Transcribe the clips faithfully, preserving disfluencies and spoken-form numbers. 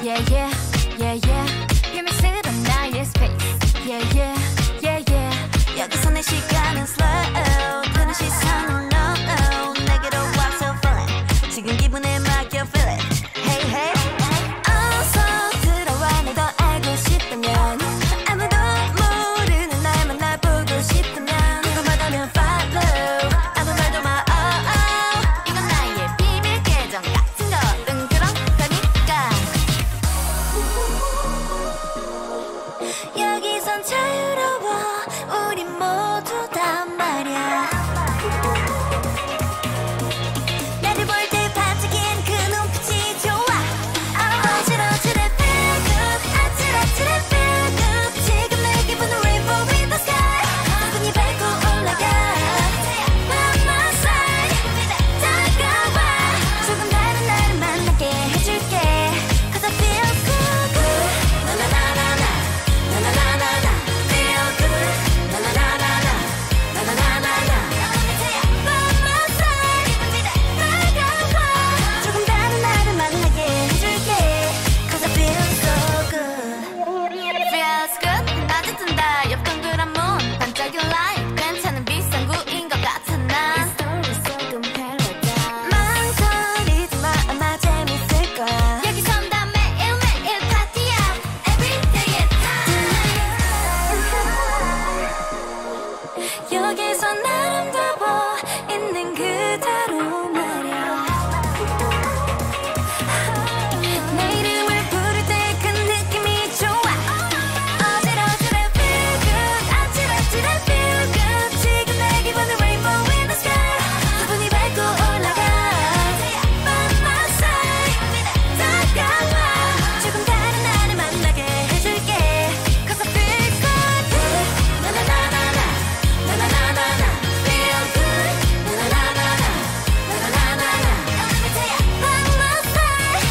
Yeah yeah yeah yeah 비밀스런 나의 space Yeah yeah yeah yeah 여기서 내 시간은 slow 그런 시선은 no no 내게로 와서 feel it 지금 기분에 맡겨 feel it Hey hey 어서 들어와 날 더 알고 싶다면 아무도 모르는 날만 날 보고 싶다면 궁금하다면 follow 아무 말도 마 oh oh 이건 나의 비밀 계정 같은 거는 그런 거니까 여기선 자유로워 우리 모두 다 말야 나를 볼 때 반짝이는 그 눈빛이 좋아 어지러지래 feel good 아찔아찔해 feel good 지금 내 기분은 rainbow in the sky 눈이 밝고 올라가 by my side 다가와 조금 다른 나를 만나게 해줄게 Cause I feel good good 나나나나나 나나나나나 feel good 나나나나나 나나나나나 by my side 다가와 조금 다른 나를 만나게 해줄게 Cause I feel so good Feels good 어쨌든 다 옆 동그란 문 반짝인 light 괜찮은 비상구인 것 같아 난 망설이지 마 아마 재밌을 거야 여기선 다 매일매일 파티야 Everyday time 여기선 아름다워 있는 그대로 말야 내 이름을 부를 때 그 느낌이 좋아 어지러지래 feel good 아찔아찔해 feel good 지금 내 기분은 rainbow in the sky 기분이 밝고 올라가 by my side 다가와 조금 다른 나를 만나게 해줄게 Cause I feel good 나나나나나 나나나나나 feel good 나나나나나 나나나나나 by my side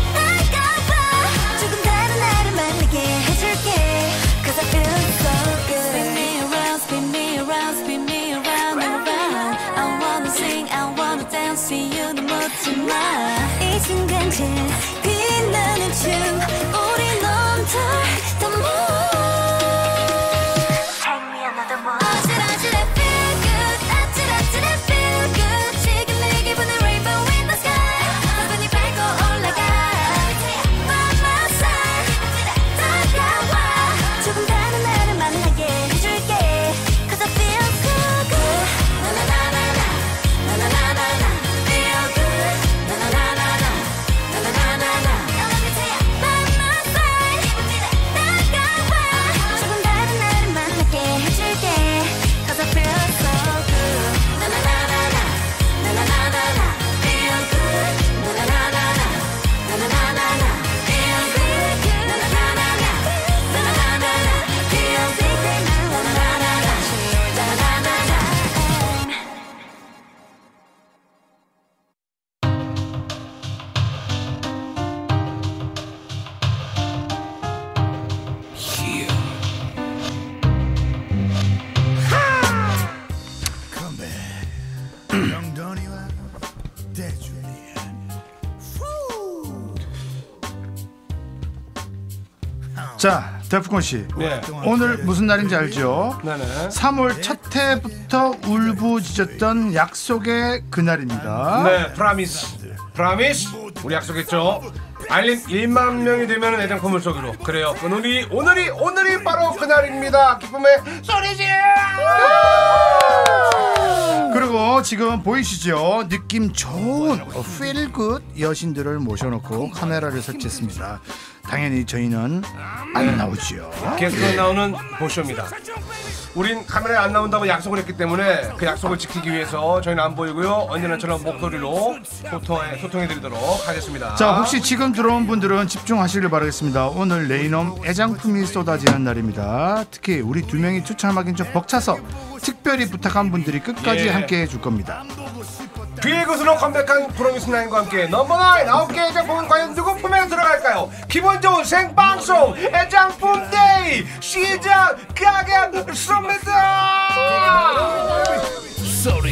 다가와 조금 다른 나를 만나게 해줄게 Cause I feel so good Spin me around spin me around spin me around and around I wanna sing I wanna dance see you 너 묻지 마이 순간 제일 빛나는 춤 우리 넘칠 the moon Take me another one 어지러지래 feel good 아찔아찔해 feel good 지금 내 기분은 rainbow in the sky 기분이 밝고 올라가 by my side 다가와 조금 다른 나를 만나게 해줄게 Cause I feel good good 나나나나나 나나나나나 feel good 나나나나나 나나나나나 by my side 다가와 조금 다른 나를 만나게 해줄게 Cause I feel so good 나나나나나 나나나나나 feel good 나나나나나 나나나나나 feel good 나나나나나 나나나나나 feel good 나나나나나 나나나나나 Come back. 영돈이와 대준이야. 자, 데프콘 씨. 네. 오늘 무슨 날인지 알죠? 네네. 삼월 첫 해부터 울부짖었던 약속의 그날입니다. 네, 프라미스. 프라미스. 우리 약속했죠. 알림 일만 명이 되면 애장품을 쏘기로. 그래요. 오늘이 오늘이 오늘이 바로 그날입니다. 기쁨의 소리지. 그리고 지금 보이시죠? 느낌 좋은 feel good 여신들을 모셔놓고 카메라를 설치했습니다. 당연히 저희는 안 나오죠. 게스트 나오는 보쇼입니다. 우린 카메라에 안 나온다고 약속을 했기 때문에 그 약속을 지키기 위해서 저희는 안 보이고요. 언제나처럼 목소리로 소통해, 소통해드리도록 하겠습니다. 자, 혹시 지금 들어온 분들은 집중하시길 바라겠습니다. 오늘 레이놈 애장품이 쏟아지는 날입니다. 특히 우리 두 명이 추천하긴 좀 벅차서 특별히 부탁한 분들이 끝까지 예. 함께 해줄 겁니다. 뒤에 것으로 컴백한 프로미스나인과 함께 넘버 나인 아홉 개 애장품은 과연 누구 품에 들어갈까요? 기분 좋은 생방송 애장품 데이 시작하겠습니다. Sorry.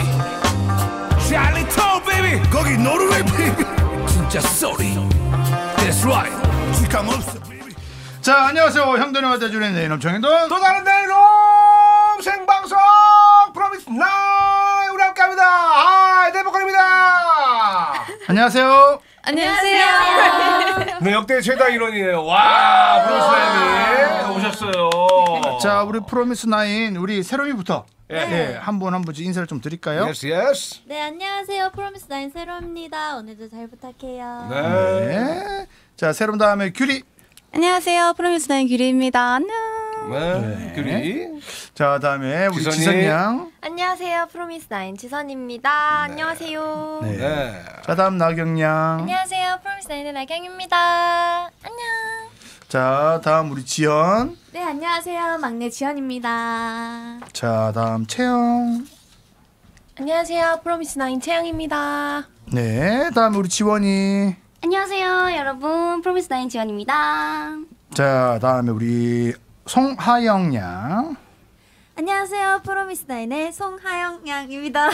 Charlie Tall, baby. 거기 노르웨이 베이비. 진짜 sorry. That's right. 지감 없어 baby. 자, 안녕하세요. 형돈이와 대준의 네이놈 정현돈. 또 다른 데이로 생방송 프로미스 나인 우리 함께합니다. 아, 대복권입니다. 안녕하세요. 안녕하세요. 네, 역대 최다 인원이에요. 와, 프로미스 나인이 오셨어요. 자, 우리 프로미스 나인 우리 세롬이부터 예. 예, 한 분 한 분씩 인사를 좀 드릴까요? 예스 예스. 네, 안녕하세요. 프로미스 나인 세롬입니다. 오늘도 잘 부탁해요. 네. 네. 자, 세롬 다음에 규리. 안녕하세요. 프로미스 나인 규리입니다. 안녕. 네. 규리. 자, 다음에 우리 지선이. 지선 양. 안녕하세요. 프로미스 나인 지선입니다. 안녕하세요. 네. 네. 자, 다음 나경 양. 안녕하세요. 프로미스 나인의 나경입니다. 안녕. 자, 다음 우리 지연. 네, 안녕하세요. 막내 지연입니다. 자, 다음 채영. 안녕하세요. 프로미스 나인 채영입니다. 네, 다음 우리 지원이. 안녕하세요, 여러분. 프로미스 나인 지연입니다. 자, 다음에 우리 송하영 양. 안녕하세요. 프로미스 나인의 송하영 양입니다.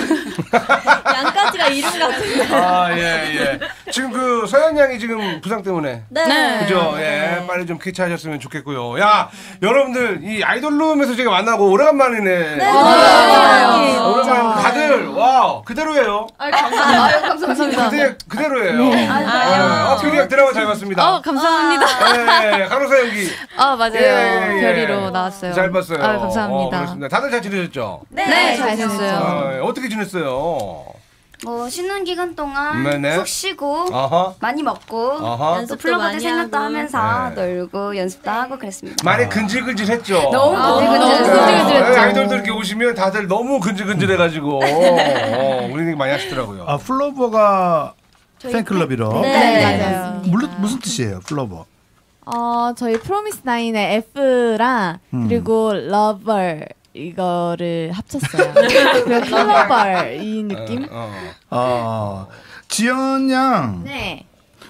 양까지가 이름 같은데. 아, 예, 예. 지금 그 서현 양이 지금 부상 때문에. 네. 그죠? 예, 빨리 좀 쾌차하셨으면 좋겠고요. 야, 여러분들 이 아이돌룸에서 제가 만나고 오래간만이네. 네, 맞아요. 오랜만에 다들 와우 그대로예요. 아유, 감사합니다. 감사합니다. 그대 그대로예요. 아, 규리가 드라마 잘 봤습니다. 어, 감사합니다. 예, 간호사 연기 아, 맞아요. 예, 예. 별이로 나왔어요. 잘 봤어요. 아, 감사합니다. 어, 그렇습니다. 다들 잘 지내셨죠? 네, 잘 지냈어요. 어, 어떻게 지냈어요? 뭐 쉬는 기간 동안 네네. 푹 쉬고 아하. 많이 먹고 아하. 또 플로버들 생각도 하고. 하면서 네. 놀고 연습도 하고 그랬습니다. 많이 근질근질했죠. 너무 근질근질했어요. 너무 근질근질했죠. 네, 아이돌들 이렇게 오시면 다들 너무 근질근질해가지고 어, 우리 얘기 많이 하시더라고요. 아, 플로버가 팬클럽이라. 네, 맞아요. 물론 무슨 뜻이에요, 플로버? 어, 저희 프로미스 나인의 F랑 음. 그리고 러버 이거를 합쳤어요. 그래서 플로버 이 느낌? 어, 아, 지연 양. 네.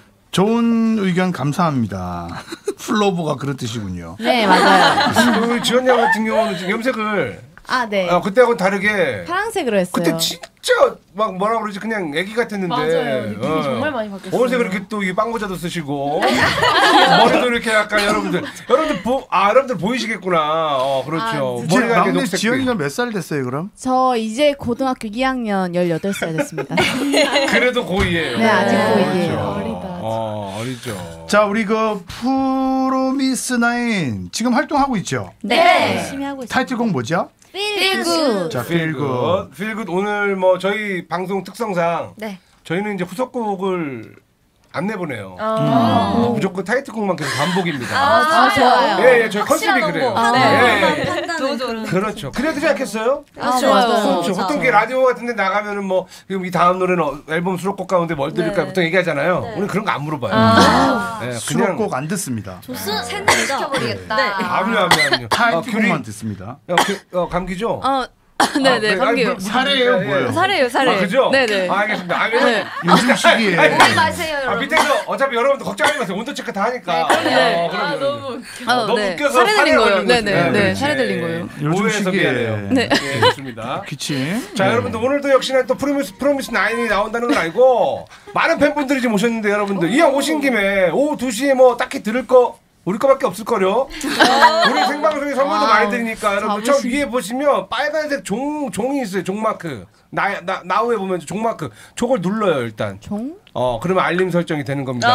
좋은 의견 감사합니다. 플로버가 그런 뜻이군요. 네, 맞아요. 그 지원 양 같은 경우는 지금 염색을 아, 네. 아, 그때하고는 다르게 파란색으로 했어요. 그때 진짜 막 뭐라 그러지 그냥 애기 같았는데 맞아요. 느낌이 어. 정말 많이 바뀌었어요. 어느새 그렇게 또 이 빵모자도 쓰시고 머리도 이렇게 약간 여러분들 여러분들 보, 아 여러분들 보이시겠구나. 어 그렇죠. 지금 머리가 이렇게 막내 녹색. 지연이가 몇 살 됐어요, 그럼? 저 이제 고등학교 이 학년 열여덟 살 됐습니다. 그래도 고이에요. 네, 아직 고이에요. 그렇죠. 어리다. 어 어리죠. 자, 우리 그 프로미스 나인 지금 활동하고 있죠? 네. 열심히 하고 있어요. 타이틀곡 뭐죠? 필구. 자, 필굿. 필굿 오늘 뭐 저희 방송 특성상 네. 저희는 이제 후속곡을 안 내보내요. 아. 어, 무조건 타이틀곡만 계속 반복입니다. 아, 좋아요. 예, 예, 저희 컨셉이 그래요. 아, 예, 네. 예. 판단은 그렇죠. 그래야 되지 않겠어요? 아, 좋아요. 그렇죠. 보통 게 라디오 같은데 나가면은 뭐 지금 이 다음 노래는 어, 앨범 수록곡 가운데 뭘 들을까 보통 얘기하잖아요. 우리 그런 거 안 물어봐요. 예, 그냥 수록곡 안 듣습니다. 샌드 시켜버리겠다. 아니요, 아니요, 아니요. 타이틀곡만 듣습니다. 야, 그, 어, 감기죠? 어, 네네, 그래, 감기요. 아니, 뭐, 사례예요, 예, 예. 뭐예요? 사례요, 사례. 아, 그죠? 네네. 아, 알겠습니다. 아, 왜냐면 요즘 시기에 아니, 마세요, 아, 여러분. 밑에서 어차피 여러분들 걱정하지 마세요. 온도 체크 다 하니까. 네. 어, 그럼요. 너무 어, 너무 네. 웃겨서 사례 들린 사례가 거예요. 걸린 거지. 네네, 네, 그렇지. 사례 들린 거예요. 요즘 오해해서 시기에 미안해요. 네. 예, 좋습니다. 기침. 자, 네. 여러분들 오늘도 역시나 또 프로미스 프로미스 나인이 나온다는 건 알고 많은 팬분들이 지금 오셨는데 여러분들 이왕 오신 김에 오후 두 시에 뭐 딱히 들을 거 우리 거밖에 없을 거요. 우리 생방송에 선물도 아, 많이 드리니까 여러분 저 자부심. 위에 보시면 빨간색 종 종이 있어요. 종 마크. 나, 나, 나우에 보면 종 마크. 저걸 눌러요, 일단. 종? 어, 그러면 알림 설정이 되는 겁니다,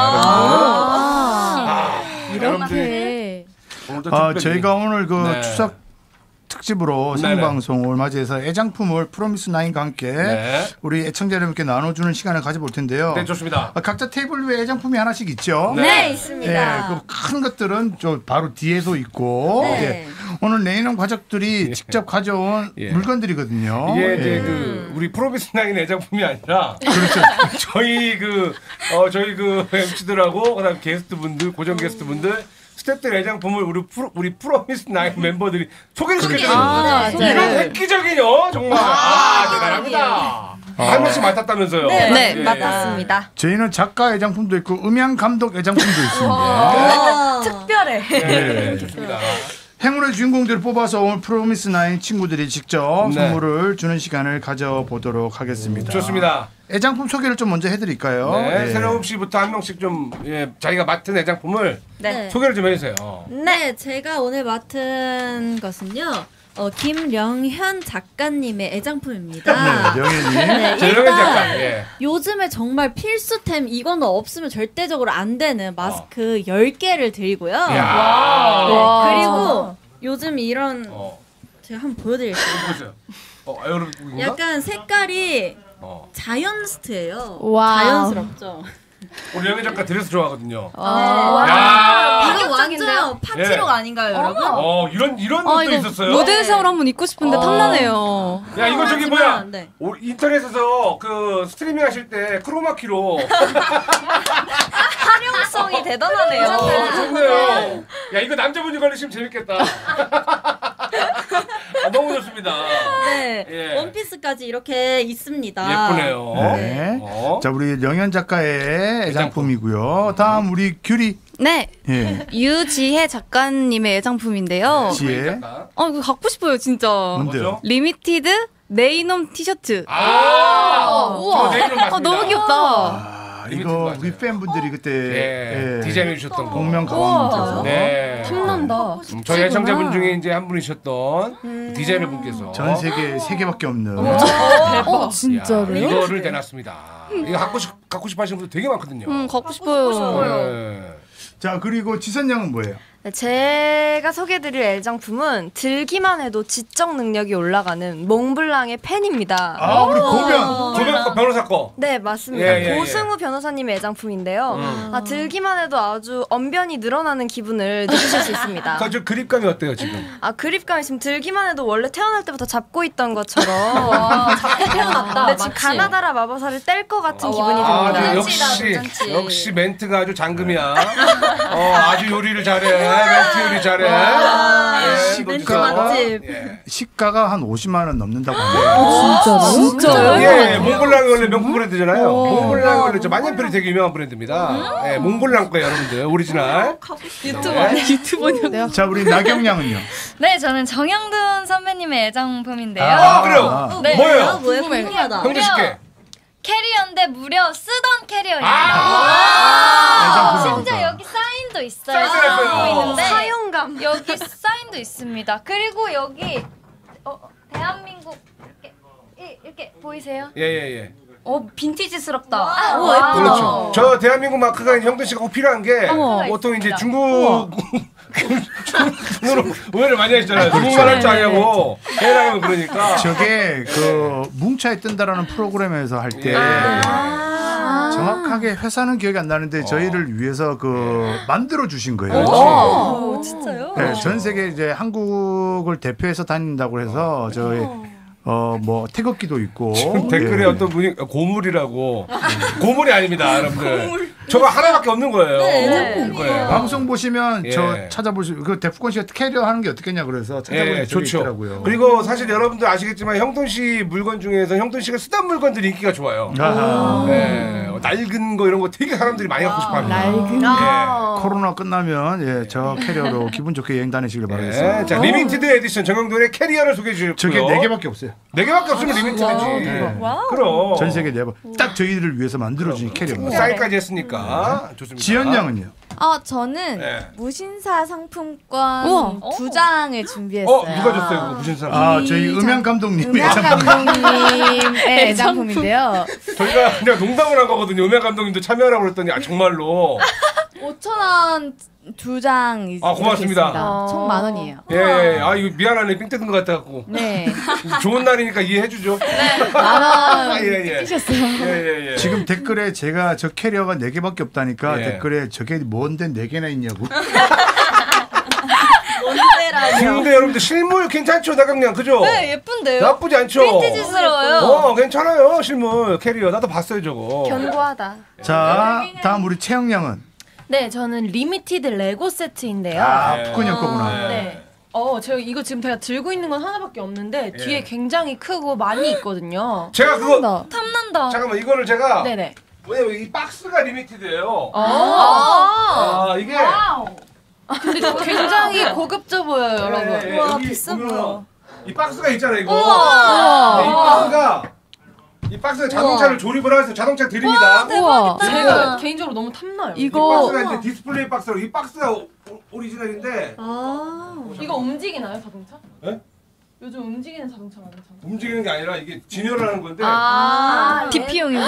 아, 여러분들. 여러분들이 이렇게. 오늘도 아, 특별히- 저희가 오늘 그 네. 추석 특집으로 네네. 생방송을 맞이해서 애장품을 프로미스 나인과 함께 네. 우리 애청자 여러분께 나눠주는 시간을 가져볼 텐데요. 네, 좋습니다. 아, 각자 테이블 위에 애장품이 하나씩 있죠. 네. 네, 있습니다. 예, 그 큰 것들은 저 바로 뒤에도 있고 네. 예. 오늘 네이놈 가족들이 직접 가져온 예. 물건들이거든요. 이게 이제 예. 그 우리 프로미스 나인 애장품이 아니라 그렇죠. 저희 그 어 저희 그 엠씨들하고 그다음 게스트 분들 고정 게스트 분들 스태프들 애장품을 우리 프로 우리 프로미스 나인 멤버들이 소개를 시켜주는 아, 이런 맞아요. 획기적이요 정말 아, 대단합니다. 한 명씩 맡았다면서요? 네, 예. 맞습니다. 저희는 작가 애장품도 있고 음향 감독 애장품도 있습니다. 특별해. 네, 좋습니다. 행운의 주인공들을 뽑아서 오늘 프로미스 나인 친구들이 직접 네. 선물을 주는 시간을 가져보도록 하겠습니다. 좋습니다. 애장품 소개를 좀 먼저 해드릴까요? 네, 예. 새로운 씨부터 한 명씩 좀 예, 자기가 맡은 애장품을 네. 소개를 좀 해주세요. 네, 제가 오늘 맡은 것은요. 어, 김령현 작가님의 애장품입니다. 네, 명현님. 네, 자, 명현 작가. 일단 예. 요즘에 정말 필수템 이거는 없으면 절대적으로 안 되는 마스크 열 개를 드리고요. 이야. 네, 그리고 요즘 이런 어, 제가 한번 보여드릴게요. 보세요. 어, 에어로빅인가? 약간 색깔이 어. 자연스트예요. 와우. 자연스럽죠. 우리 영희 작가 드레스 좋아하거든요. 와. 야. 이거 완전 파티룩 예. 아닌가요, 여러분? 어, 이런 이런 것도 있었어요. 무대에서 한번 입고 싶은데 탐나네요. 야, 이거 저기 하지만, 뭐야? 네. 오, 인터넷에서 그 스트리밍 하실 때 크로마키로 활용성이 대단하네요. 어, 좋네요. 야, 이거 남자분이 걸리시면 재밌겠다. 아, 너무 좋습니다. 네, 예. 원피스까지 이렇게 있습니다. 예쁘네요. 네. 어. 자, 우리 명현 작가의 애장품이고요. 다음 우리 규리. 네, 예. 유지혜 작가님의 애장품인데요. 지혜. 작가. 어 이거 갖고 싶어요 진짜. 뭔데요? 리미티드 네이놈 티셔츠. 아, 우와. 저 네이놈 맞습니다. 어, 너무 귀엽다. 아, 리미티드 이거 맞아요. 우리 팬분들이 그때 예, 예, 디자인해 주셨던 거. 복면 가방님께서 네. 탐난다. 음, 저희 애청자분 중에 이제 한 분이셨던 그 디자이너 분께서 전 세계 세 개밖에 없는 어 야, 진짜로요? 이거를 내놨습니다. 이거 갖고 싶 갖고 싶어 하시는 분들 되게 많거든요. 음 갖고 싶어요. 네. 자, 그리고 지선 양은 뭐예요? 네, 제가 소개드릴 애장품은 들기만 해도 지적 능력이 올라가는 몽블랑의 펜입니다. 아, 우리 고변. 조변 변호사 거. 네, 맞습니다. 예, 예, 예. 고승우 변호사님의 애장품인데요. 음. 아, 들기만 해도 아주 언변이 늘어나는 기분을 느끼실 수 있습니다. 그 그립감이 어때요 지금? 아, 그립감이 지금 들기만 해도 원래 태어날 때부터 잡고 있던 것처럼 잡고 태어났다. 네, 지금 가나다라 마법사를 뗄 것 같은 기분이 아, 듭니다. 역시 역시 멘트가 아주 장금이야. 어, 아주 요리를 잘해. 멘트 요리 잘해. 예, 멘트 노주성. 맛집. 예. 시가가 한 오십만 원 넘는다고 합니다. 진짜요? 예, 몽블랑이 원래 명품 브랜드잖아요. 몽블랑이 원래 저 만년필이 되게 유명한 브랜드입니다. 예, 몽블랑 거예요, 여러분들. 오리지널. 유튜버 유튜버냐? 자, 우리 나경 양은요? 네, 저는 정영돈 선배님의 애장품인데요. 아, 그래요? 아, 네. 뭐예요? 뭐예요? 궁금하다. 형제 씨께. 캐리어인데 무려 쓰던 캐리어입니다. 아, 심지어 애장품입니다. 여기 사인도 있어요. 사인도 있어요. 보이는데 사용감. 여기 사인도 있습니다. 그리고 여기 어, 대한민국 이렇게 이- 이렇게 보이세요? 예, 예, 예. 어, 빈티지스럽다. 우와, 예쁘다. 그렇죠. 저 대한민국 마크가 형돈 씨가 꼭 필요한 게 어머. 보통 이제 중국 중국으로 오해를 많이 하시잖아요. 중국말 할 줄 아냐고 해나가면 그러니까. 저게 그 뭉차에 뜬다라는 프로그램에서 할 때 정확하게 회사는 기억이 안 나는데 저희를 위해서 그 만들어 주신 거예요. 오, 진짜요? 네, 전 세계 이제 한국을 대표해서 다닌다고 해서 저희 어 뭐 태극기도 있고 댓글에 예. 어떤 분이 고물이라고 고물이 아닙니다, 여러분들. 저거 하나밖에 없는 거예요. 네, 그거예요. 방송 보시면 예. 저 찾아보시면 그 데프콘 씨가 캐리어 하는 게 어떻겠냐 그래서 찾아보니 예, 저기 좋죠. 있더라고요. 그리고 사실 여러분들 아시겠지만 형돈 씨 물건 중에서 형돈 씨가 쓰던 물건들이 인기가 좋아요. 아하. 예, 어, 낡은 거 이런 거 되게 사람들이 많이 갖고 싶어합니다. 낡은 아. 코로나 끝나면 예, 저 캐리어로 기분 좋게 여행 다니시길 예. 바라겠습니다. 예, 자 리미티드 에디션 정영돈의 캐리어를 소개해 주셨고요. 저게 네 개밖에 없어요. 네 개밖에 없으면 리미티드지. 예. 그럼. 전 세계 네 번. 딱 저희들을 위해서 만들어진 캐리어입니다. 사인까지 했으니까 좋습니다. 지연 양은요? 아 저는 네. 무신사 상품권 우와. 두 장을 준비했어요. 어 누가 줬어요 그거 무슨 사람? 아, 저희 음향 감독님의 음향 애장품. 감독님의 애장품인데요. 저희가 그냥 농담을 한 거거든요. 음향 감독님도 참여하라고 그랬더니 아 정말로. 오천 원 두 장. 아, 고맙습니다. 총 만 원이에요. 예, 예. 아 이거 미안하네 삥 뜯은 것 같아갖고. 네. 좋은 날이니까 이해해주죠. 만 원. 예, 예. 뛰셨어요. 예, 예, 예. 지금 댓글에 제가 저 캐리어가 네 개밖에 없다니까 예. 댓글에 저게 뭔데 네 개나 있냐고. 근데 여러분들 실물 괜찮죠 나경량 그죠? 네, 예쁜데요? 나쁘지 않죠? 빈티지스러워요. 어 괜찮아요 실물 캐리어 나도 봤어요 저거. 견고하다. 자, 다음 우리 채영 양은 네, 저는 리미티드 레고 세트인데요. 아, 네. 푸콘 형 거구나. 네. 어, 제가 이거 지금 제가 들고 있는 건 하나밖에 없는데 예. 뒤에 굉장히 크고 많이 있거든요. 제가 그거 탐난다. 잠깐만 이거를 제가 네네. 왜냐면 이 박스가 리미티드예요. 아, 아 이게 근데 이거 굉장히 고급져 보여요, 여러분. 예, 예, 와, 여기 비싸 보면 보여. 이 박스가 있잖아요 이거. 우와. 네, 이 박스가 이 박스에 자동차를 조립을 해서 자동차 드립니다. 우와. 제가 개인적으로 너무 탐나요. 이 이거 박스가 이제 디스플레이 박스로 이 박스가 오, 오리지널인데 아. 이거 움직이나요 자동차? 예? 요즘 움직이는 자동차 많죠. 움직이는 게 아니라 이게 진열을 하는 건데 아, 디피용이구나.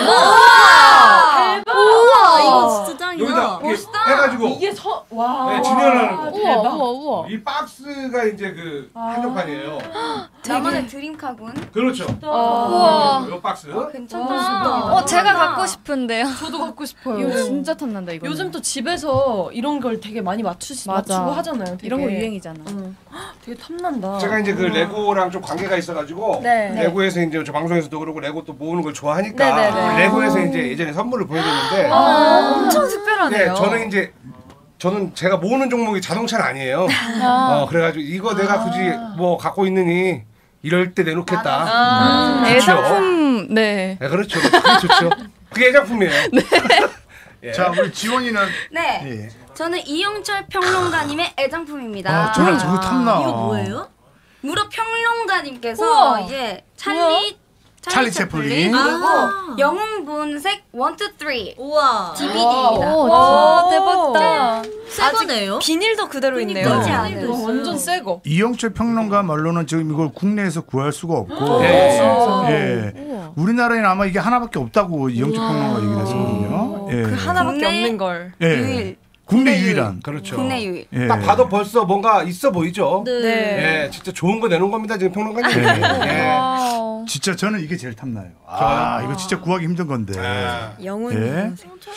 대박. 우와 이거 진짜 짱이다. 여기다 이게 해가지고 이게 서 와. 네, 진열하는 거. 우와 우와 우와. 이 박스가 이제 그 한정판이에요. 나만의 드림카군. 그렇죠. 우와. 이 박스. 괜찮다. 어, 제가 갖고 싶은데요. 저도 갖고 싶어요. 이거 진짜 탐난다 이거. 요즘 또 집에서 이런 걸 되게 많이 맞추시 맞아. 맞추고 하잖아요. 되게. 이런 거 유행이잖아. 응. 되게 탐난다. 제가 이제 그 레고랑 좀 관계가 있어가지고 네. 레고에서 이제 저 방송에서도 그러고 레고 또 모으는 걸 좋아하니까 네네네. 레고에서 이제 예전에 선물을 보여줬는데 아, 엄청 특별하네요. 네, 저는 이제 저는 제가 모으는 종목이 자동차는 아니에요. 어, 그래가지고 이거 내가 굳이 뭐 갖고 있느니 이럴 때 내놓겠다. 아, 그렇죠. 애장품 네. 네, 그렇죠. 그게 좋죠. 그게 애장품이에요. 예. 자 우리 지원이는 네. 예. 저는 이영철 평론가님의 애장품입니다. 아 저는 저거 탐나. 이거 뭐예요? 무려 평론가님께서 우와. 이제 찰리 찰리 채플린. 그리고 아. 영웅 본색 원, 투, 쓰리 우와. 디비디입니다. 와, 대박이다. 새 거네요? 비닐도 그대로 있네요. 그러니까. 네. 않아요. 와, 완전 새 거. 이영철 평론가 말로는 지금 이걸 국내에서 구할 수가 없고 네. 예. 우리나라에는 아마 이게 하나밖에 없다고 이영철 평론가 얘기를 했거든요. 예. 그 하나밖에 국내 없는 걸. 예. 유일. 국내 국내 유일한. 그렇죠. 국내 유일. 예. 딱 봐도 벌써 뭔가 있어 보이죠. 네. 네. 예, 진짜 좋은 거 내놓은 겁니다 지금 평론가님. 네. 예. 진짜 저는 이게 제일 탐나요. 아, 이거 진짜 구하기 힘든 건데. 아. 영혼. 예.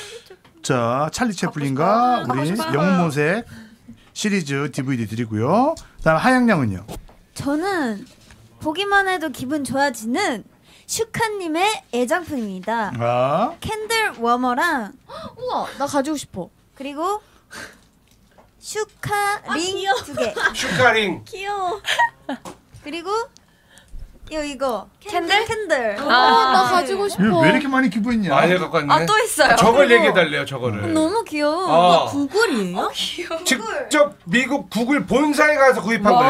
자, 찰리 채플린과 우리 영웅모색 시리즈 디비디 드리고요. 그다음 하양양은요. 저는 보기만 해도 기분 좋아지는 슈카님의 애장품입니다. 아, 캔들 워머랑 우와 나 가지고 싶어. 그리고 슈카링 두 개. 슈카링. 귀여워. 그리고 이거 이거 캔들? 캔들. 아, 나 가지고 싶어. 왜 이렇게 많이 기부했냐? 많이 갖고 왔네. 아, 또 있어요. 저걸 그리고- 얘기해 달래요, 저거를. 너무 귀여워. 어. 구글이에요? 직접 미국 구글 본사에 가서 구입한 거예요.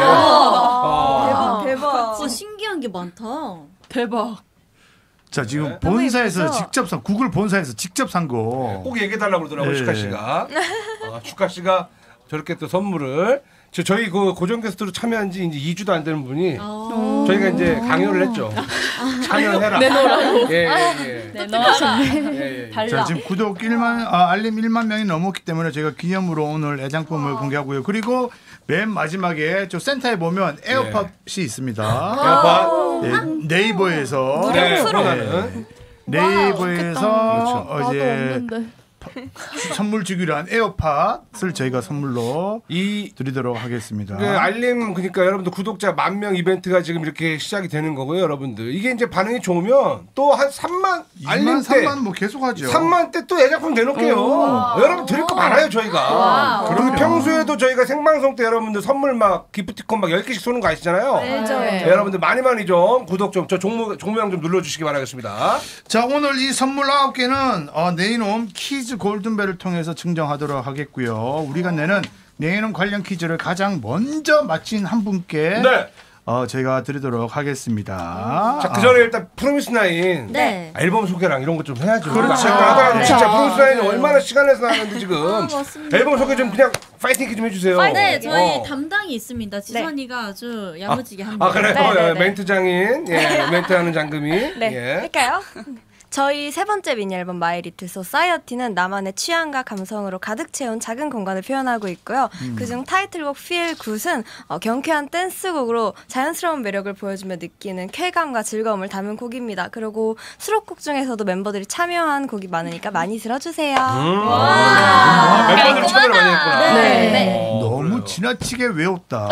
와. 어. 대박 대박. 와, 신기한 게 많다. 대박. 자, 지금 네. 본사에서 예쁘죠? 직접 산 구글 본사에서 직접 산 거. 꼭 얘기해 달라고 그러더라고요, 네. 슈카 씨가. 어, 슈카 씨가 저렇게 또 선물을 저 저희 그 고정 게스트로 참여한 지 이제 이 주도 안 되는 분이 아. 저희가 이제 강요를 했죠. 참여해라. 내놓으라고. 예, 예, 예. 예, 예. 달라. 자, 지금 구독 일만 아, 알림 일만 명이 넘었기 때문에 저희가 기념으로 오늘 애장품을 공개하고요. 그리고 맨 마지막에 저 센터에 보면 에어팟이 있습니다. 에어팟. 예, 네이버에서 네, 예, 코로나는. 네이버에서 어, 나도 이제 없는데. 선물 주기로 한 에어팟을 저희가 선물로 이 드리도록 하겠습니다. 그 알림 그러니까 여러분들 구독자 만 명 이벤트가 지금 이렇게 시작이 되는 거고요, 여러분들. 이게 이제 반응이 좋으면 또 한 삼만 알림 이만 때 삼만 뭐 계속 하죠. 삼만 때 또 애작품 내놓을게요. 여러분 드릴 거 많아요, 저희가. 그리고 평소에도 저희가 생방송 때 여러분들 선물 막 기프티콘 막 열 개씩 쏘는 거 아시잖아요. 네. 네, 여러분들 많이 많이 좀 구독 좀 저 종모 종모양 좀 눌러주시기 바라겠습니다. 자, 오늘 이 선물 아홉 개는 어, 네이놈 키즈 골든벨을 통해서 증정하도록 하겠고요. 우리가 내는 네이놈 관련 퀴즈를 가장 먼저 맞힌 한 분께 네. 어, 저희가 드리도록 하겠습니다. 자, 그 전에 일단 프로미스 나인 네. 앨범 소개랑 이런 거 좀 해야죠. 그렇죠. 하다가 네. 진짜 프로미스 나인이 얼마나 시간 내서 나왔는데 지금 맞습니다. 앨범 소개 좀 그냥 파이팅 좀 해주세요. 네, 저희 어. 담당이 있습니다. 지선이가 아주 야무지게 합니다. 아 그래요? 네, 네, 네. 멘트 장인, 예, 멘트하는 장금이. 네, 예. 할까요? 저희 세 번째 미니 앨범 마이 리틀 소사이어티는 나만의 취향과 감성으로 가득 채운 작은 공간을 표현하고 있고요. 그중 타이틀곡 Feel Good은 어, 경쾌한 댄스곡으로 자연스러운 매력을 보여주며 느끼는 쾌감과 즐거움을 담은 곡입니다. 그리고 수록곡 중에서도 멤버들이 참여한 곡이 많으니까 많이 들어주세요. 음. 아, 멤버들 참여를 많이 했구나. 네. 네. 어, 너무 지나치게 외웠다.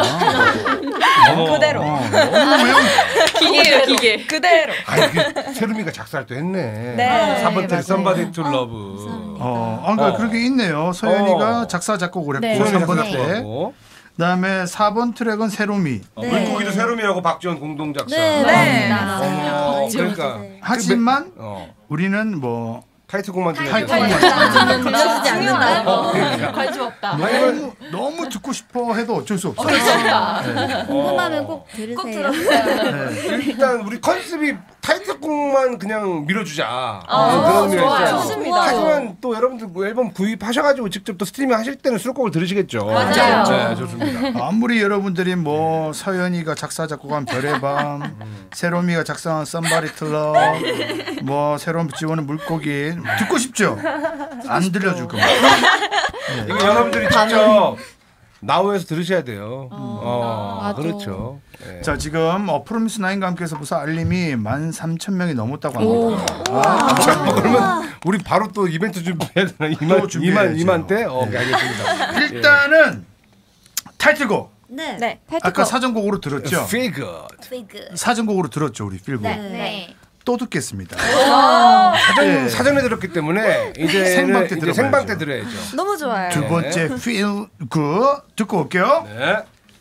어. 그대로. 어, 너무 외운. 기계예요, 기계. 그대로. 아 이게 세루미가 작사를 또 했네. 네. 삼 번 때 맞아요. Somebody to Love. 어, 아, 그러니까 어. 그렇게 있네요. 서연이가 어. 작사 작곡을 네. 했고 소연이 삼 번 작사 때. 작곡하고. 그다음에 사 번 트랙은 세롬이. 어, 물고기도 세루미하고 박지원 공동 작사. 네, 네. 맞습니다. 어, 그러니까 하지만 어, 우리는 뭐 타이틀곡만 타이틀곡만 들려주세요. 들려주지 않는다. 어, 그러니까. 관심 없다. 너무, 너무 듣고 싶어 해도 어쩔 수 없어요. 궁금하면 꼭 들으세요. 네. 일단 우리 컨셉이 타이틀곡만 그냥 밀어주자. 아, 그런 의미가 좋아요. 있어요. 좋습니다. 하지만 또 여러분들 뭐 앨범 구입하셔가지고 직접 또 스트리밍 하실 때는 수록곡을 들으시겠죠. 맞아요. 네, 좋습니다. 아무리 여러분들이 뭐 서연이가 작사 작곡한 별의 밤, 세롬이가 작성한 썸바리 틀러, 뭐 새로운 지원은 물고기 듣고 싶죠? 안 들려줄 겁니다. 네. 이거 여러분들이 직접 나우에서 들으셔야 돼요. 어, 맞아. 그렇죠. 네. 자 지금 어, 프로미스 나인과 함께해서 벌써 알림이 만 삼천 명이 넘었다고 합니다. 아, 아, 그러면 우리 바로 또 이벤트 준비해야 되나? 이만 이만 이만 때? 어, 네. 알겠습니다. 일단은 타이틀곡. 네. 네. 아까 사전곡으로 들었죠? Feel good. 사전곡으로 들었죠, 우리 필곡. 네. 또 듣겠습니다. 사전, 네. 사전에 들었기 때문에 이제 생방 때 이제 들어봐야죠. 생방 때 들어야죠. 너무 좋아요. 두 번째 Feel Good 듣고 올게요. 네.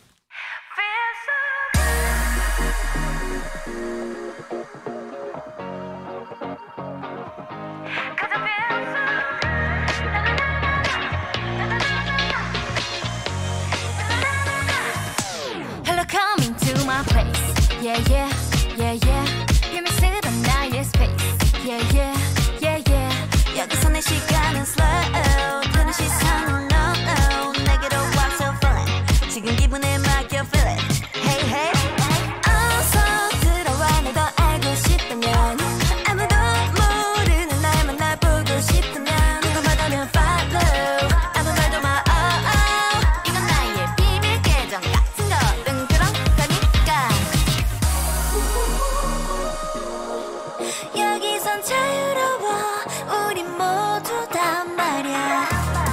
Hello, coming to my place. Yeah, yeah, yeah, yeah. 힘쓰던 나의 space. Yeah, yeah, yeah, yeah. 여기서 내 시간은 slow. 드는 시선은 no, no. 내게로 와서 feel it. 지금 기분에 맡겨 feel it. Hey, hey. 어서 들어와 날 더 알고 싶다면 아무도 모르는 날만 날 보고 싶다면 궁금하다면 follow. 아무 말도 마, oh, oh. 이건 나의 비밀 계정 같은 거든 그런 거니까. 여기선 자유로워 우리 모두 다 말야.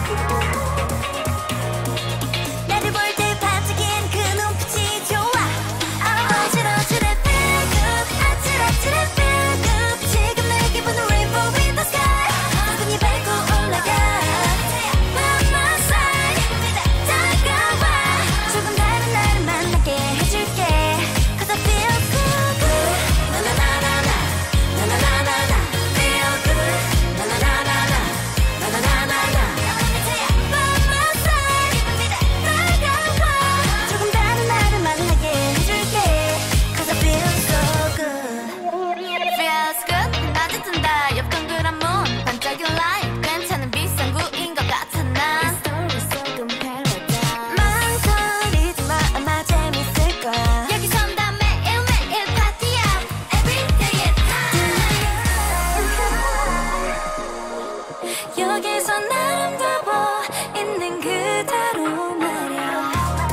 나를 볼 때 반짝이는 그 눈빛이 좋아. 어지러지래 feel good. 아찔아찔해 feel good. 지금 내 기분은 rainbow with the sky. 눈이 밟고 올라가. By my side. 다가와. 조금 다른 나를 만나게 해줄게. Cause I feel good, good. 나나나나나. 나나나나나. Feel good. 나나나나나. 나나나나나. By my side. 다가와. 조금 다른 나를 만나게 해줄게. Cause I feel so good. Feels good. 낮에 뜬다 옆 동그란 문 반짝인 light. 괜찮은 비상구인 것 같아 난. 망설이지 마 아마 재밌을 거야. 여기선 다 매일매일 파티야. Every day at night. 여기선 아름다워 있는 그대로 말야.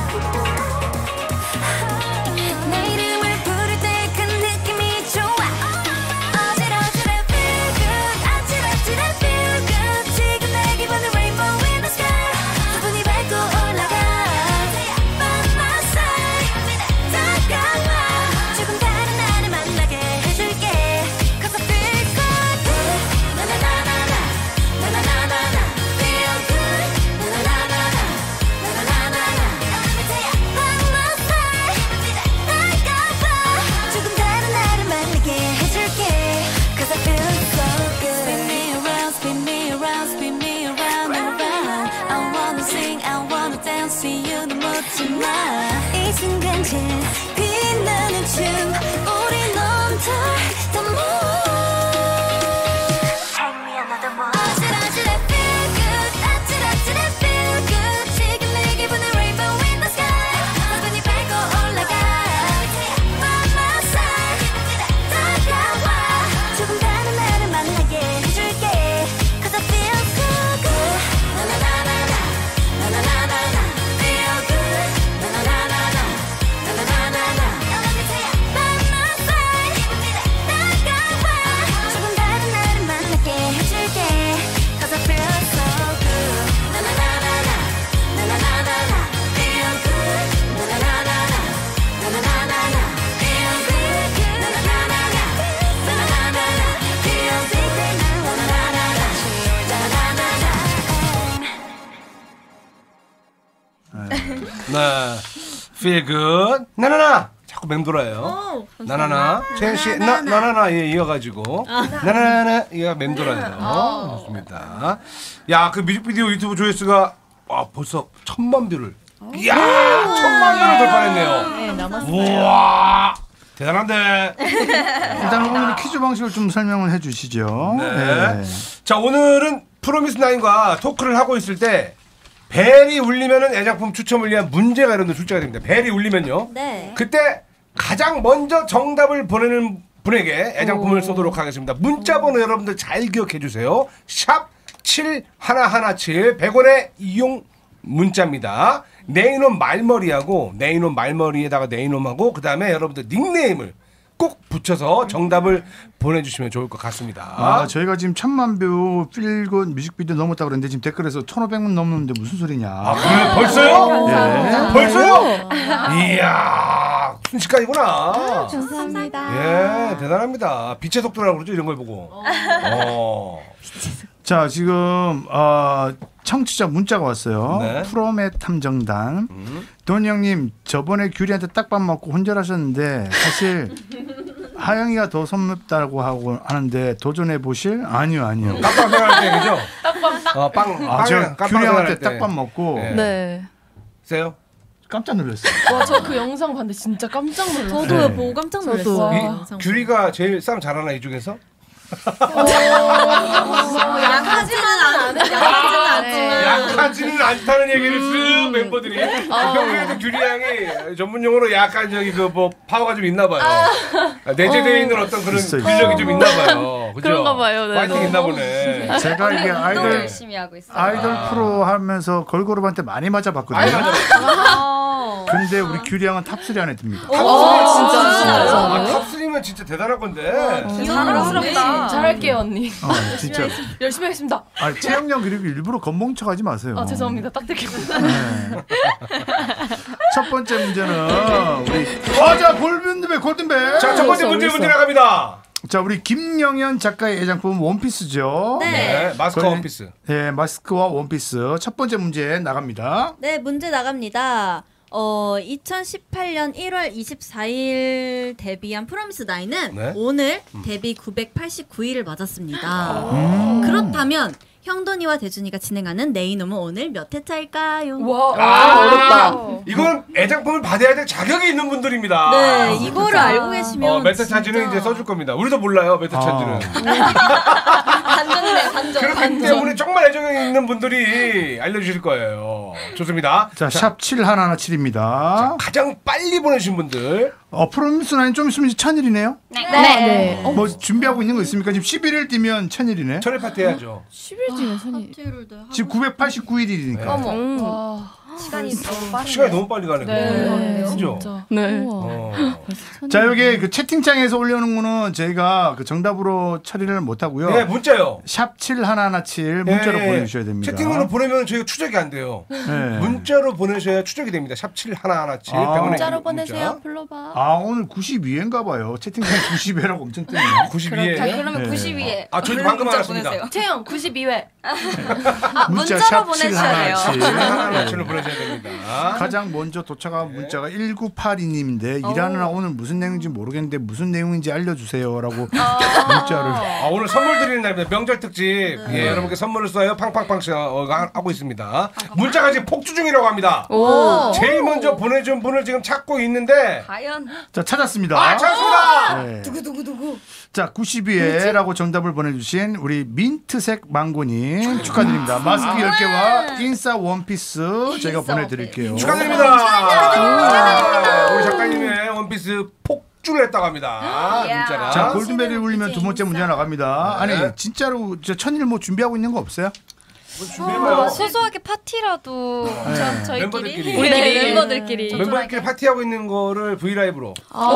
내 이름을 부를 때 그 느낌이 좋아. 어지러지래 feel good. 아찔아찔해 feel good. 지금 내 기분은 rainbow in the sky. 기분이 밟고 올라가. By my side. 다가와. 조금 다른 나를 만나게 해줄게. Cause I feel good. 나나나나나. 나나나나나. Feel good. 나나나나나. 나나나나나. By my side. 다가와. 조금 다른 나를 만나게 해줄게. Cause I feel so good. Spin me around, spin me around, spin me around and around. I wanna sing, I wanna dance with you. 너 묻지 마. 이 순간 제일 빛나는 춤. 우리 넘쳐 the moon. Take me another one. 어지러지래 feel good. 아찔아찔해 feel good. 지금 내 기분은 rainbow in the sky. 기분이 밟고 올라가. By my side. 다가와. 조금 다른 나를 만나게 해줄게. Cause I feel so good. 나나나나나. 나나나나나. Feel good. 나나나나나. 나나나나나. By my side. 다가와. 조금 다른 나를 만나게 해줄게. Cause I feel so good. 나나나나나. 나나나나나. Feel good. 나나나나나. 나나나나나. Feel good. 나나나나나. 나나나나나. Feel good. 나나나나나. 네. Feel good. 나나나. 자꾸 맴돌아요. 나나나. 채연 씨, 나 나나나 예 이어가지고 나나나 얘가 맴돌아요. 좋습니다. 야, 그 뮤직비디오 유튜브 조회수가 와 벌써 천만 뷰를. 이야, 천만 뷰를 돌파했네요. 네, 남았어요. 우와. 대단한데. 일단 오늘 퀴즈 방식을 좀 설명을 해주시죠. 네. 네. 자 오늘은 프로미스 나인과 토크를 하고 있을 때 벨이 울리면은 애장품 추첨을 위한 문제가 여러분들 출제가 됩니다. 벨이 울리면요. 네. 그때 가장 먼저 정답을 보내는 분에게 애장품을 오. 쏘도록 하겠습니다. 문자번호 여러분들 잘 기억해 주세요. 샵 칠일일칠 백 원의 이용 문자입니다. 내 이놈 말머리하고 내 이놈 말머리에다가 내 이놈하고 그 다음에 여러분들 닉네임을 꼭 붙여서 정답을 보내주시면 좋을 것 같습니다. 아, 저희가 지금 천만 뷰 필굿 뮤직비디오 넘었다 그랬는데 지금 댓글에서 천오백만 넘는데 무슨 소리냐. 아, 그래? 벌써요? 예. 벌써요? 이야, 순식간이구나. 감사합니다. 예, 대단합니다. 빛의 속도라고 그러죠, 이런 걸 보고. 어. 자, 지금 어, 청취자 문자가 왔어요. 네. 프로메 탐정단. 음. 돈 형님 저번에 규리한테 딱밥 먹고 혼절하셨는데 사실 하영이가 더 섭렵다고 하고 하는데 도전해 보실? 아니요, 아니요. 딱밥 생활할 때 그죠? 딱밤 어, 빵. 아, 제가 빵 규리 형한테 때. 딱밥 먹고 네. 네. 세요? 깜짝 놀랐어요. 와, 저 그 영상 봤는데 진짜 깜짝 놀랐어요. 저도요 네. 보고 깜짝 저도. 놀랐어요. 이, 영상 규리가 제일 싸움 잘하나 이 중에서? 약하지는 않은 약하지는 않지만 약하지는 않다는 얘기를 쓱 멤버들이 평소에도 규리 양이 전문 용어로 약간 저기 그 뭐 파워가 좀 있나 봐요. 내재되어 있는 어떤 그런 있어, 있어. 근력이 좀 있나 봐요. 그죠? 그런가 봐요, 네. 파이팅 있나 보네. 제가 이게 운동 아이돌 열심히 하고 있어요. 아이돌 프로 하면서 걸그룹한테 많이 맞아봤거든요. 아니 맞아. 근데 우리 규리 양은 탑쓰리 안에 듭니다. 오, 진짜 진짜. 아, 탑쓰리면 진짜 대단한 건데. 자랑스럽다. 잘할게요 언니. 어, 진짜. 열심히 하겠습니다. 아, 채영양 그리고 일부러 겁멍 척하지 마세요. 아 죄송합니다. 딱 듣게. 네. 첫 번째 문제는 우리 맞아 골든벨 골든벨. 자, 첫 번째 문제 문제 나갑니다. 자, 우리 김영현 작가의 애장품 원피스죠. 네. 네, 마스크 거의- 원피스. 네, 마스크와 원피스. 첫 번째 문제 나갑니다. 네, 문제 나갑니다. 어, 이천십팔 년 일월 이십사일 데뷔한 프로미스 나인은 네? 오늘 데뷔 구백팔십구 일을 맞았습니다. 음. 그렇다면 형돈이와 대준이가 진행하는 내 이놈은 오늘 몇 회차일까요? 와, 아, 어렵다. 이건 애장품을 받아야 될 자격이 있는 분들입니다. 네, 이거를 알고 계시면 어, 몇 회차인지는 진짜- 이제 써줄 겁니다. 우리도 몰라요, 몇 회차인지는. 반전이네, 반전. 그렇기 때문에 정말 애정이 있는 분들이 알려주실 거예요. 좋습니다. 자, 샵 칠일일칠입니다. 가장 빨리 보내주신 분들. 어, 프로미스 나인 좀 있으면 이제 천일이네요. 네. 네. 뭐 준비하고 있는 거 있습니까? 지금 십일 일 뛰면 천일이네. 천일 파티 해야죠. 십일 뒤면 선이. 지금 구백팔십구 일이니까. 어머. 음. 와. 시간이 너무 빠르네요. 시간이 너무 빨리 가네. 네. 그죠? 진짜. 네. 어. 자, 여기 그 채팅창에서 올려놓은 거는 저희가 그 정답으로 처리를 못 하고요. 네, 문자요. 샵 칠일일칠 문자로 예, 예. 보내주셔야 됩니다. 채팅으로 보내면 저희가 추적이 안 돼요. 네. 문자로 보내셔야 추적이 됩니다. 샵 칠일일칠. 아. 문자로 보내세요. 불러봐. 아, 오늘 구십이 회인가 봐요. 채팅창 구십 회라고 엄청 뜨네요. 구십이 자, 회. 그러면 네. 구십이 회. 아, 저희 방금 문자 알았습니다. 보내세요. 채영 구십이 회. 아, 문자 문자로 샵 보내셔야 돼요. 칠일일칠로 보내셔야 됩니다. 가장 먼저 도착한 문자가 천구백팔십이님인데 일하느라 오늘 무슨 내용인지 모르겠는데 무슨 내용인지 알려주세요라고 문자를. 아, 오늘 선물 드리는 날입니다. 명절 특집. 예, 여러분께 선물을 쏴요. 팡팡팡 어, 하고 있습니다. 문자가 지금 폭주 중이라고 합니다. 오. 제일 먼저 보내준 분을 지금 찾고 있는데. 과연 자, 찾았습니다. 아, 찾았습니다. 네. 두구두구두구. 자, 구십이 회라고 정답을 보내주신 우리 민트색 망고님 축하드립니다. 마스크 열 개와 인싸 원피스 저희가 보내드릴게요. 축하드립니다. 축하드립니다. 우리 작가님의 원피스 폭주를 했다고 합니다. 문자가. 자, 골든벨이 울리면 두 번째 문제 나갑니다. 아니, 네. 진짜로 저 천일 뭐 준비하고 있는 거 없어요? 뭐 준비해봐요. 어, 소소하게 파티라도 네. 저, 희끼리 멤버들끼리. 우리끼리 네, 멤버들끼리 멤버들끼리 파티하고 있는 거를 브이라이브로.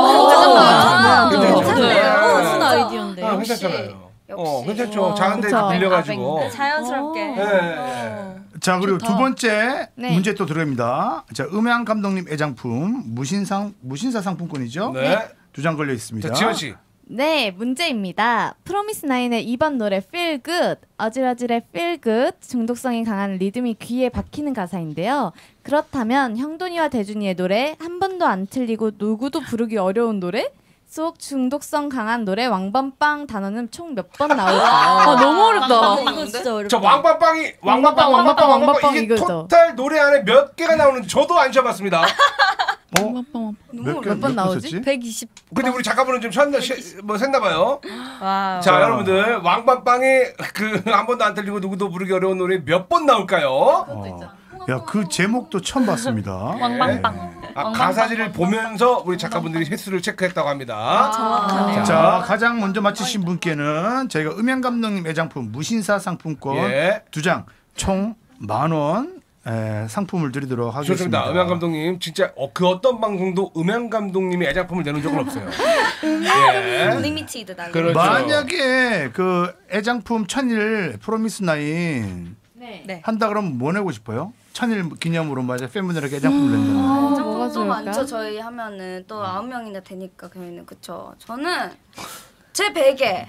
아, 괜찮죠? 괜찮네요. 어, 무슨 네. 아이디어인데요. 아, 괜찮잖아요. 어, 괜찮죠. 어, 작은데 그쵸. 빌려가지고. 자연스럽게. 네. 자, 그리고 좋다. 두 번째 네. 문제 또 들어갑니다. 자, 음향 감독님 애장품 무신상 무신사 상품권이죠? 네. 두 장 걸려 있습니다. 자, 지원 씨. 네, 문제입니다. 프로미스 나인의 이번 노래 Feel Good, 어질어질의 Feel Good, 중독성이 강한 리듬이 귀에 박히는 가사인데요. 그렇다면 형돈이와 대준이의 노래, 한 번도 안 틀리고 누구도 부르기 어려운 노래 속 중독성 강한 노래 왕밤빵 단어는 총 몇 번 나올까요? 아 너무 어렵다. 이거 진짜 어렵다. 저 왕밤빵이 왕밤빵 왕밤빵 왕밤빵 이게 이거죠. 토탈 노래 안에 몇 개가 나오는지 저도 안 쉬어봤습니다. 어? 몇 개- 몇 번 나오지? 백이십. 근데 우리 작가분은 좀 쉬었나, 쉬, 뭐 샜나 봐요. 와우. 자, 여러분들 왕밤빵이 그 한 번도 안 틀리고 누구도 부르기 어려운 노래 몇 번 나올까요? 어. 야, 그 제목도 처음 봤습니다. 왕밤빵. 아, 가사지를 보면서 우리 작가분들이 횟수를 체크했다고 합니다. 정확하네요. 자, 가장 먼저 맞히신 분께는 저희가 음향 감독님 애장품 무신사 상품권 예. 두 장 총 만 원 상품을 드리도록 하겠습니다. 좋습니다. 음향 감독님 진짜 어, 그 어떤 방송도 음향 감독님이 애작품을 내놓은 적은 없어요. 예. 리미티드 날. 그렇죠. 만약에 그 애장품 천일 프로미스 나인 네. 한다 그러면 뭐 내고 싶어요? 천일 기념으로 맞아 팬분들에게 애장품을 낸다면. 뭐가 또 좋을까? 많죠. 저희 하면은 또 아홉 명이나 되니까 그러면은 그쵸. 저는 제 베개.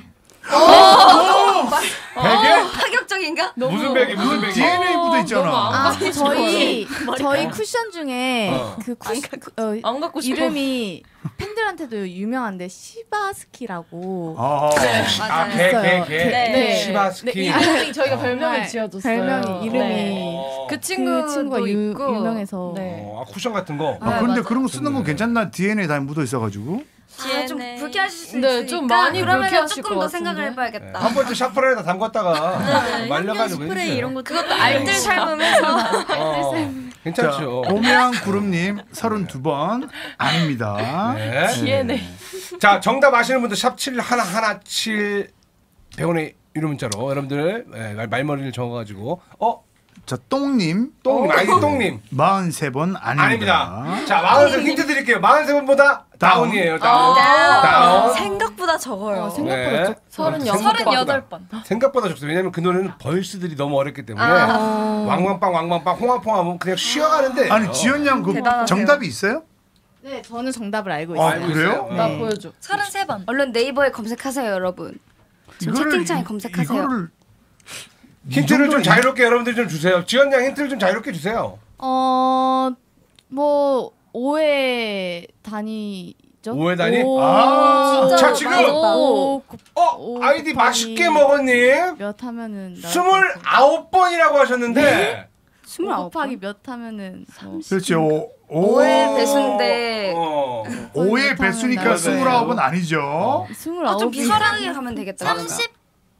베개? 파격적인가? 무슨 베개? 무슨 베개? 디엔에이 묻어 있잖아. 아, 저희 머리카락. 저희 쿠션 중에 어. 그 쿠, 어, 안 갖고 싶어. 이름이 팬들한테도 유명한데 시바스키라고. 아, 아, 개, 개, 개. 네. 시바스키. 네, 이 별명이 저희가 별명을 정말 지어줬어요. 별명이 이름이 네. 그 친구도 그 친구가 유, 있고. 유명해서. 네. 어, 아, 쿠션 같은 거. 아, 그런데 맞아. 그런 거 쓰는 건 괜찮나? 디엔에이 다 묻어 있어가지고. 아, 좀 불쾌하실 수 네, 있으니까 좀 많이 그러면 불쾌하실 조금 것 더 생각을 같은데. 해봐야겠다. 한 번쯤 샤프라에다 담갔다가 말려가지고 스프레이 해주세요. 이런 거 그것도 알뜰 삶으면서. 어, 괜찮죠. 오명구름님 서른두 번 아닙니다. 네. 디엔에이. 자, 정답 아시는 분들 샵 칠 일 일 칠 백 원의 유료 문자로 여러분들 예, 말머리를 적어가지고 어? 자, 똥님. 똥님, 아이디 똥님. 마흔세 번 아닙니다. 아닙니다. 자, 마흔세 번 힌트 드릴게요. 마흔세 번보다 다운. 다운이에요. 다운. 다운. 다운. 생각보다 적어요. 어, 생각보다 네. 적- 서른여덟 생각보다. 번. 생각보다 적어요. 왜냐면 그 노래는 벌스들이 너무 어렵기 때문에 아. 왕왕빵 왕왕빵 홍합홍합 하면 그냥 쉬어가는데 아니, 지연 양 그 대단하세요. 정답이 있어요? 네, 저는 정답을 알고 아, 있어요. 그래요? 나 네. 보여줘. 서른세 번. 얼른 네이버에 검색하세요, 여러분. 지금 채팅창에 검색하세요. 이거를 힌트를 좀 이- 자유롭게 여러분들 좀 주세요. 지연 양 힌트를 좀 자유롭게 주세요. 어, 뭐 오해 단위죠? 오해 단위? 오, 아, 진짜 자, 지금! 오, 곱- 어? 오 아이디 곱하기 맛있게 먹었님. 몇 하면은 나올 것 같아요. 스물아홉 번이라고 하셨는데 오 스물아홉 곱하기 몇 하면은 뭐 그렇지. 오, 오, 오해 배수인데 어. 오의 못하면 배수니까 나올 스물아홉은 아니죠. 스물아홉이 좀 비슷하게 가면 되겠다. 삼십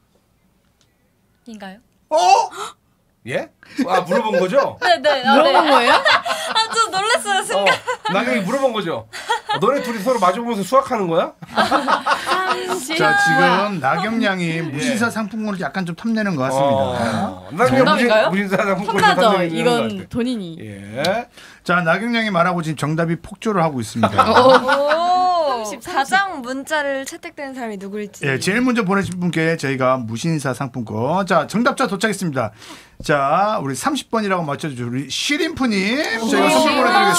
인가요? 어? 예? 아, 물어본 거죠? 네네. 물어본 거예요? 아저 놀랐어요. 순간. 어, 나경이 물어본 거죠? 어, 너네 둘이 서로 마주보면서 수학하는 거야? 자, 지금 나경 양이 무신사 상품권을 약간 좀 탐내는 것 같습니다. 어, 나경이 정답인가요? 무신, 무신사 상품권을 탐나죠. 탐내는 것 이건 같아. 본인이. 예. 자, 나경 양이 말하고 지금 정답이 폭주를 하고 있습니다. 오, 가장 문자를 채택된 사람이 누구일지. 예, 제일 먼저 보내신 분께 저희가 무신사 상품권. 자, 정답자 도착했습니다. 자, 우리 삼십 번이라고 맞춰주죠. 우리 시림프님. 저희가 선물 보내드리겠습니다.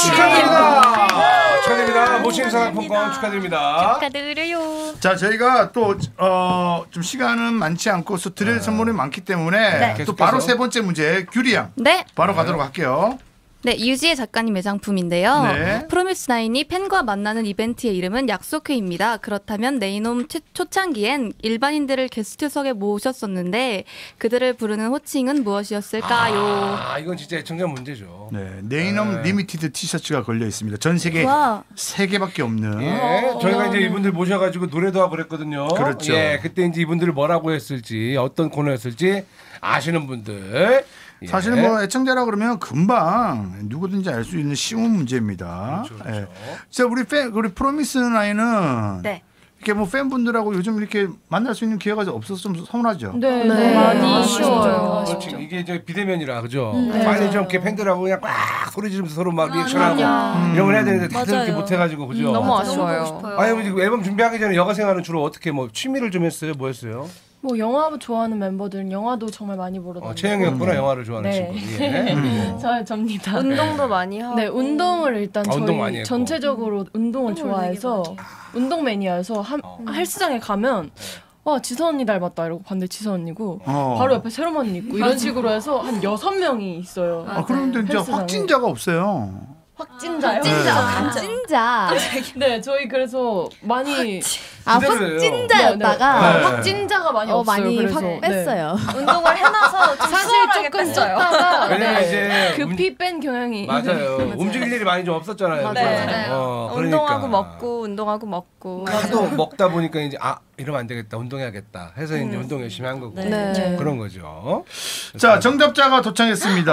축하드립니다. 축하드립니다. 모신사 상품권 축하드립니다. 축하드려요. 자, 저희가 또, 어, 좀 시간은 많지 않고 수 드릴 선물이 많기 때문에 또 계속해서. 바로 세 번째 문제, 규리양. 네. 바로 가도록 할게요. 네, 유지혜 작가님 애장품인데요. 네. 프로미스나인이 팬과 만나는 이벤트의 이름은 약속회입니다. 그렇다면 네이놈 초, 초창기엔 일반인들을 게스트석에 모셨었는데 그들을 부르는 호칭은 무엇이었을까요? 아, 이건 진짜 애청자 문제죠. 네, 네이넘 네. 리미티드 티셔츠가 걸려 있습니다. 전 세계 와. 세 개밖에 없는. 예, 저희가 이제 이분들 모셔가지고 노래도 하고 그랬거든요. 그렇죠. 예, 그때 이제 이분들을 뭐라고 했을지, 어떤 코너였을지 아시는 분들. 예. 사실은 뭐 애청자라 그러면 금방 누구든지 알 수 있는 쉬운 문제입니다. 그렇죠, 그렇죠. 예. 자, 우리 팬, 우리 프로미스 나인은 네. 이렇게 뭐 팬분들하고 요즘 이렇게 만날 수 있는 기회가 없어서 좀 서운하죠. 네, 네. 네. 많이 아쉬워요. 아쉬워요. 그렇지. 이게 이제 비대면이라 그죠. 네. 빨리 좀 이렇게 팬들하고 그냥 꽉 소리 지르면서 서로 막 리액션하고 맞아요. 이런 걸 해야 되는데 다들 맞아요. 이렇게 못해가지고 그죠. 음, 너무 너무 아쉬워요. 보고 싶어요. 아니 뭐 지금 앨범 준비하기 전에 여가 생활은 주로 어떻게 뭐 취미를 좀 했어요? 뭐 했어요? 뭐 영화 좋아하는 멤버들은 영화도 정말 많이 보러 다니고. 어, 채영이었구나 영화를 좋아하는 네. 친구. 예. 저 접니다. 운동도 많이 하고. 네, 운동을 일단 아, 저희 운동 많이 했고. 전체적으로 운동을 좋아해서 운동 매니아여서 한, 어. 헬스장에 가면 와 지선 언니 닮았다 이러고 봤는데 지선 언니고 어. 바로 옆에 새롬 언니 있고 이런 식으로 해서 한 여섯 명이 있어요. 아, 그런데 이제 헬스장에. 확진자가 없어요. 확진자요? 찐자. 찐자. 네, 저희 그래서 많이 아, 그대로예요. 확진자였다가 네, 네. 확진자가 많이 어, 없어요. 많이 그래서. 확 뺐어요. 네. 운동을 해놔서 사실 조금 뺐어요. 쪘다가 왜냐면 네. 이제 급히 뺀 경향이 맞아요. 움직일 일이 많이 좀 없었잖아요. 네. 그죠? 어, 그러니까. 운동하고 먹고 운동하고 먹고 하도 먹다 보니까 이제 아 이러면 안 되겠다 운동해야겠다 해서 이제 음. 운동 열심히 한 거고 네. 그런 거죠. 자, 정답자가 도착했습니다.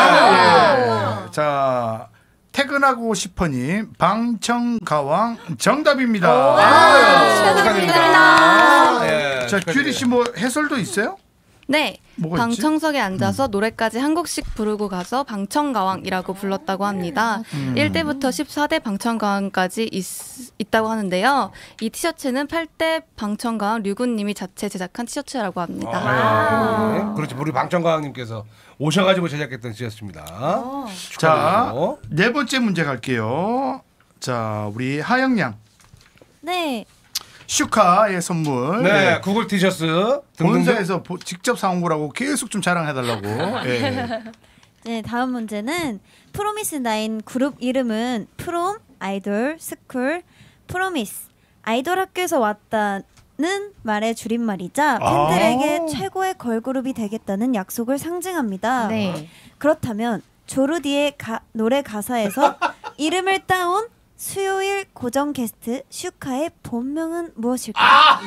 네. 예. 자, 퇴근하고 싶으니 방청가왕 정답입니다. 아유, 축하드립니다. 예, 자, 축하드려요. 규리 씨 뭐 해설도 있어요? 네. 뭐가 있지? 방청석에 앉아서 노래까지 한 곡씩 부르고 가서 방청가왕이라고 불렀다고 합니다. 음. 일 대부터 십사 대 방청가왕까지 있, 있다고 하는데요. 이 티셔츠는 팔 대 방청가왕 류군님이 자체 제작한 티셔츠라고 합니다. 아, 네. 그렇지. 우리 방청가왕님께서 오셔가지고 제작했던 티셔츠입니다. 자, 축하드리고. 네 번째 문제 갈게요. 자, 우리 하영양. 네. 슈카의 선물. 네, 구글 티셔츠 등등. 본사에서 보- 직접 사온 거라고 계속 좀 자랑해달라고. 예. 네, 다음 문제는 프로미스 나인 그룹 이름은 프롬, 아이돌, 스쿨, 프로미스. 아이돌 학교에서 왔다는 말의 줄임말이자 팬들에게 아. 최고의 걸그룹이 되겠다는 약속을 상징합니다. 네. 그렇다면 조르디의 가, 노래 가사에서 이름을 따온 수요일 고정 게스트 슈카의 본명은 무엇일까요?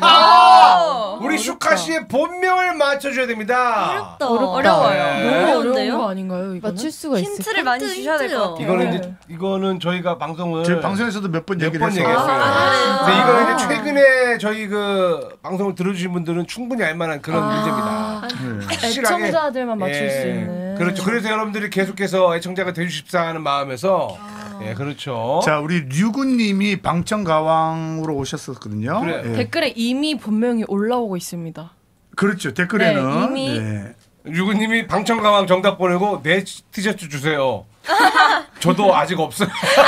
아! 우리 슈카 씨의 본명을 맞춰줘야 됩니다. 어렵다. 어려워요. 네. 너무 어려운 어려운데요? 거 아닌가요? 이거는? 맞출 수가 있어요. 힌트를 많이 주셔야 될 것 같아요. 이거는 네. 이제 이거는 저희가 방송을 저희 방송에서도 몇 번 얘기를 번 했어요. 얘기했어요. 아, 근데 이거는 아. 이제 최근에 저희 그 방송을 들어주신 분들은 충분히 알 만한 그런 문제입니다. 네. 확실하게. 애청자들만 맞출 예. 수 있는. 그렇죠. 그래서 여러분들이 계속해서 애청자가 되주십사 하는 마음에서 예, 그렇죠. 자, 우리 류군님이 방청가왕으로 오셨었거든요. 그래. 예. 댓글에 이미 본명이 올라오고 있습니다. 그렇죠. 댓글에는 네, 이미- 네. 유구님이 방청가왕 정답 보내고 내 티셔츠 주세요. 저도 아직 없어요.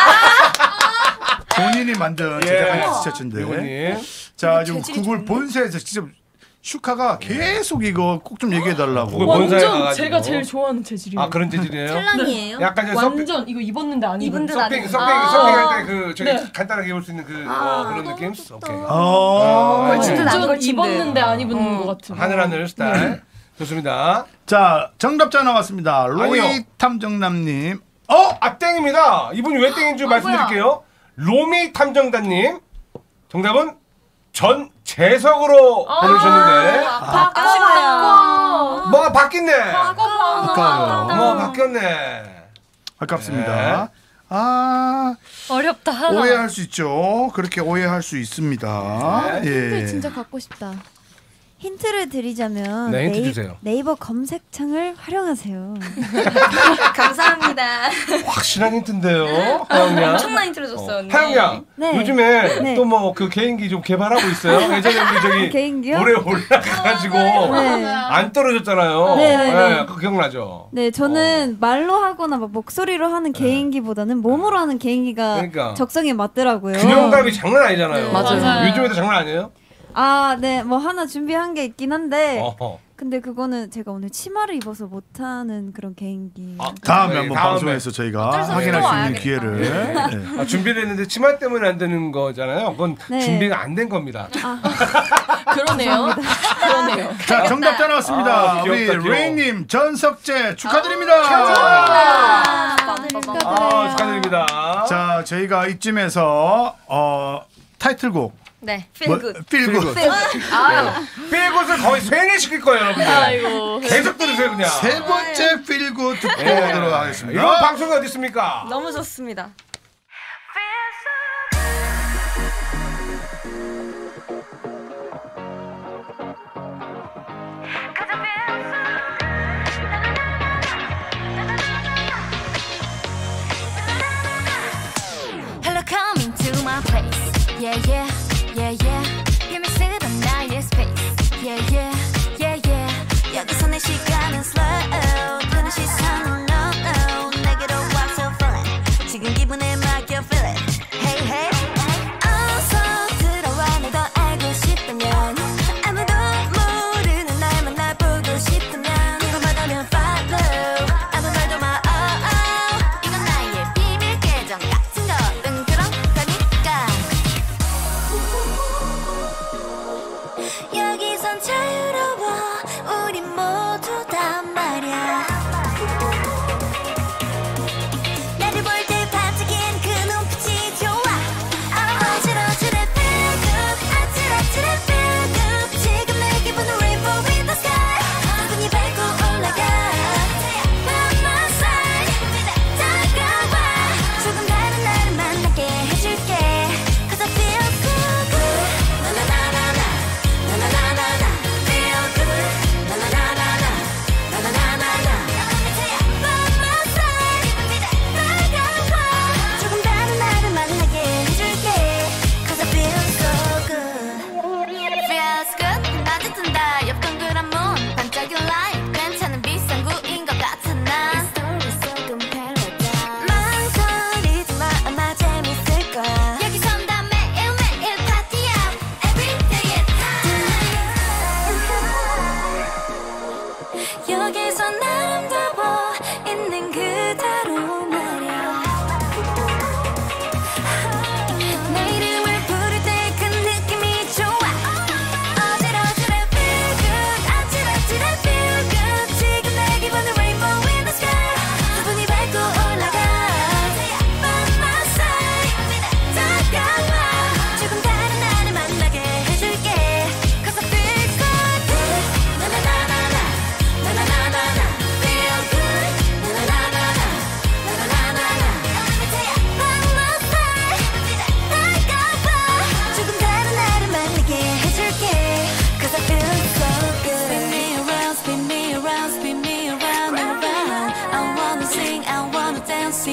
본인이 만든 예. 제작한 티셔츠인데. 유구님. 자, 지금 재질이 구글 좋네. 본사에서 직접 슈카가 계속 이거 꼭 좀 얘기해달라고. 구글 본사에 완전 가가지고. 제가 제일 좋아하는 재질이에요. 아 그런 재질이에요? 찰랑이에요? 약간 이제 서핑 완전 이거 입었는데 안 입은 입은 듯 서핑 아니고. 서핑 아. 서핑할 때 그 저기 네. 간단하게 입을 수 있는 그 어, 그런 느낌. 오케이. 어. 아, 진짜 안 완전 걸친 입었는데 안 입은 어. 것 같은. 하늘 하늘 스타일. 네. 좋습니다. 자, 정답자 나왔습니다. 로이 아니요. 탐정남님. 어, 아 땡입니다. 이분이 왜 땡인 줄 말씀드릴게요. 로미 탐정단님. 정답은 전재석으로 보내주셨는데 아, 아쉽다. 뭐가 바뀌네. 아까워요. 뭐 바뀌었네. 아깝습니다. 아, 어렵다. 오해할 수 있죠. 그렇게 오해할 수 있습니다. 힌트 예. 진짜 갖고 싶다. 힌트를 드리자면 네, 힌트 네이, 주세요. 네이버 검색창을 활용하세요. 감사합니다. 확실한 힌트인데요. 하영양. 엄청난 힌트를 줬어요. 언니. 하영양. 네. 요즘에 네. 또 뭐 그 개인기 좀 개발하고 있어요. 예전에 우리 저기 개인기요? 물에 올라가가지고 네. 안 떨어졌잖아요. 네, 네, 네. 네, 그거 기억나죠? 네, 저는 말로 하거나 막 목소리로 하는 개인기보다는 몸으로 하는 개인기가 그러니까. 적성에 맞더라고요. 균형감이 장난 아니잖아요. 네, 맞아요. 요즘에도 장난 아니에요? 아, 네, 뭐 하나 준비한 게 있긴 한데, 어허. 근데 그거는 제가 오늘 치마를 입어서 못하는 그런 개인기. 다음에 네, 한번 다음에. 방송에서 저희가 어쩔 수 없이 확인할 또 수 있는 와야겠다. 기회를. 네. 아, 준비를 했는데 치마 때문에 안 되는 거잖아요. 그건 네. 준비가 안 된 겁니다. 그러네요. 그러네요. 자, 정답자 나왔습니다. 아, 우리 귀엽다, 귀여워. 레이님 전석재 축하드립니다. 아, 축하드립니다. 자, 저희가 이쯤에서 어, 타이틀곡 네, 뭐, 필굿. 필굿 필굿을 거의 세뇌시킬 거예요, 여러분들. 아이고. 계속 들으세요, 그냥. 세 번째 필굿 듣고 예. 오도록 하겠습니다. 이런 방송이 어디 있습니까? 너무 좋습니다. Hello, come into my place. Yeah, yeah, yeah, yeah. Give me sit on 나의 space. Yeah, yeah, yeah, yeah. 여기서 내 시간은 slow. 드는 시선은 no, no. 내게로 와서 feel it. 지금 기분에 맡겨 feel it. Hey, hey. 어서 들어와 널 더 알고 싶다면 아무도 모르는 날 만나보고 싶다면 궁금하다면 follow. 아무 말도 마. Oh, oh. 이건 나의 비밀 계정 같은 거든 그런 거니까.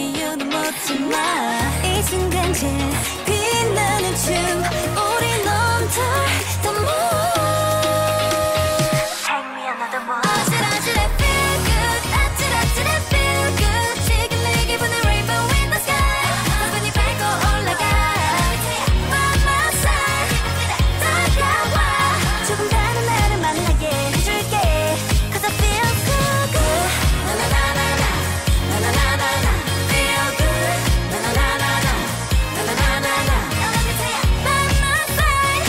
이유는 묻지마 이 순간 제일 빛나는 춤 우리 넌달 the moon Hang me another moon 아찔아찔해 feel good 아찔아찔해 feel good 지금 내 기분은 rainbow in the sky 기분이 밟고 올라가 By my side 다가와 조금 다른 나를 만나게 해줄게 Cause I feel so good 나나나나나 나나나나나 feel good 나나나나나 나나나나나 By my side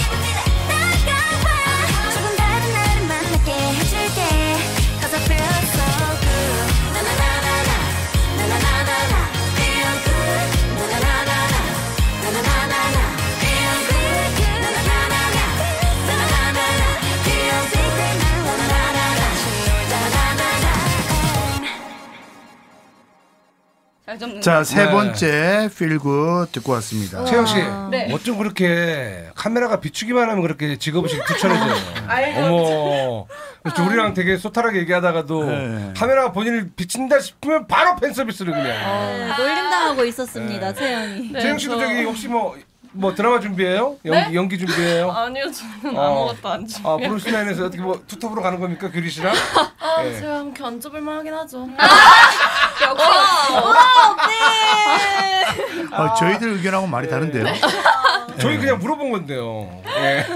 다가와 조금 다른 나를 만나게 해줄게 Cause I feel so good 나나나나나 나나나나나 feel good 나나나나나 나나나나나 feel good 나나나나나 나나나나나 feel good 나나나나나 잘 접는 자, 세 네. 번째 Feel Good 듣고 왔습니다. 채영 씨, 네. 뭐 좀 그렇게 카메라가 비추기만 하면 그렇게 직업의식 투철해져요. 어머, 그래서 우리랑 되게 소탈하게 얘기하다가도 네. 카메라가 본인을 비친다 싶으면 바로 팬 서비스를 그냥. 네, 놀림당하고 있었습니다, 네. 채영이. 채영 씨도 저기 혹시 뭐, 뭐 드라마 준비해요? 연기, 네? 연기 준비해요? 아니요, 저는 어. 아무것도 안 준비. 아, 브루스나인에서 어떻게 뭐 투톱으로 가는 겁니까, 규리 씨랑? 아, 네. 제가 한번 견쭤볼만 하긴 하죠. 아, 저희들 의견하고 말이 다른데요. 저희 그냥 물어본 건데요. 예.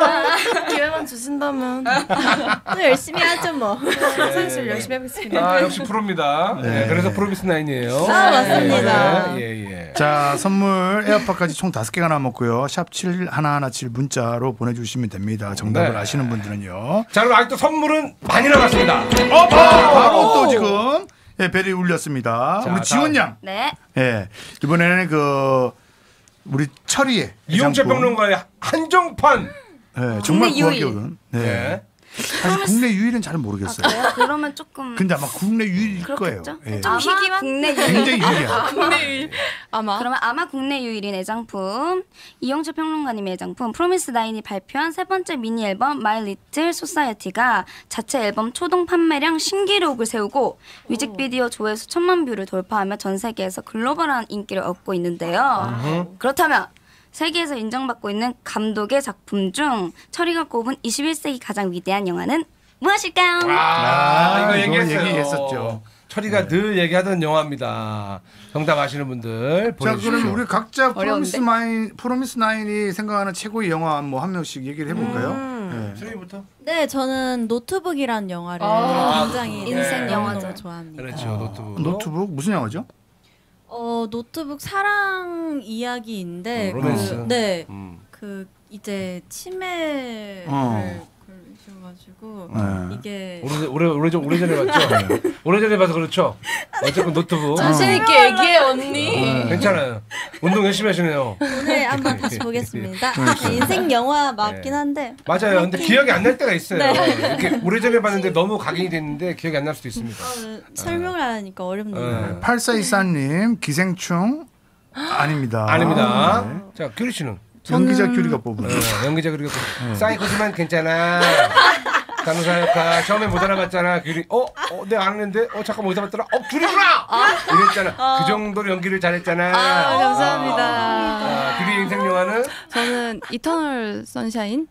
기회만 주신다면 또 열심히 하죠 뭐. 선생님 열심히 해보겠습니다. 아, 역시 프로입니다. 네. 네. 그래서 프로미스 나인이에요. 아, 맞습니다. 예, 예, 예. 자, 선물 에어팟까지 총 다섯 개가 남았고요. 샵 칠 일일칠 문자로 보내주시면 됩니다. 정답을 네. 아시는 분들은요. 자, 그럼 아직도 선물은 많이 남았습니다. 어, 바로, 바로 또 지금 예, 벨이 울렸습니다. 자, 우리 지원 양. 네. 예, 이번에는 그 우리 철이의 이용철 애장품. 평론가의 한정판. 예, 정말 국내 구하기 유일. 어려운. 네. 네. 사실 국내 유일은 잘 모르겠어요. 그래요? 그러면 조금 근데 아마 국내 유일일 그렇겠죠? 거예요. 예. 좀 희귀한 국내 유일. 굉장히 유일이야. 국내 유일. 아마 그러면 아마 국내 유일인 애장품 이용철 평론가님의 애장품 프로미스 나인이 발표한 세 번째 미니 앨범 마이 리틀 소사이어티가 자체 앨범 초동 판매량 신기록을 세우고 뮤직비디오 조회수 천만 뷰를 돌파하며 전 세계에서 글로벌한 인기를 얻고 있는데요. 그렇다면 세계에서 인정받고 있는 감독의 작품 중 철이가 꼽은 이십일 세기 가장 위대한 영화는 무엇일까요? 아, 아, 이거 이거 얘기했어요. 얘기했었죠. 철이가 늘 얘기하던 영화입니다. 정답 아시는 분들 자, 보내주십시오. 그럼 우리 각자 어려운데? 프로미스 나인, 프로미스 나인이 생각하는 최고의 영화 뭐 한 명씩 얘기를 해볼까요? 음. 네. 철이부터. 네, 저는 노트북이라는 영화를 아, 굉장히 인생 너무 영화죠. 너무 좋아합니다. 그렇죠. 노트북. 노트북 무슨 영화죠? 어, 노트북 사랑 이야기인데 어, 로맨스. 그, 네. 음. 그 이제 치매를 어. 걸리셔가지고 네. 이게 오래 오래 오래 전 오래전에 봤죠. 오래전에 봐서 그렇죠. 어쨌든 노트북. 자신 있게 얘기해 언니. 네. 괜찮아요. 운동 열심히 하시네요. 오늘 한번 다시 보겠습니다. 네, 인생 영화 맞긴 네. 한데 맞아요. 근데 기억이 안 날 때가 있어요. 네. 이렇게 오래전에 봤는데 너무 각인이 됐는데 기억이 안 날 수도 있습니다. 어, 설명을 하니까 어렵네요. 네. 팔사이사님 기생충 아닙니다. 아닙니다. 네. 자, 규리 씨는 연기자 규리가 뽑은. 어, 연기자 그리고 사이코지만 괜찮아. 간호사 역할 처음에 못 알아봤잖아. 규리. 어? 어, 내가 아는데. 어, 잠깐 못 알아봤더라. 어, 규리구나. 이랬잖아. 그 정도로 연기를 잘했잖아. 아, 감사합니다. 아, 규리 인생 영화는 저는 이터널 선샤인.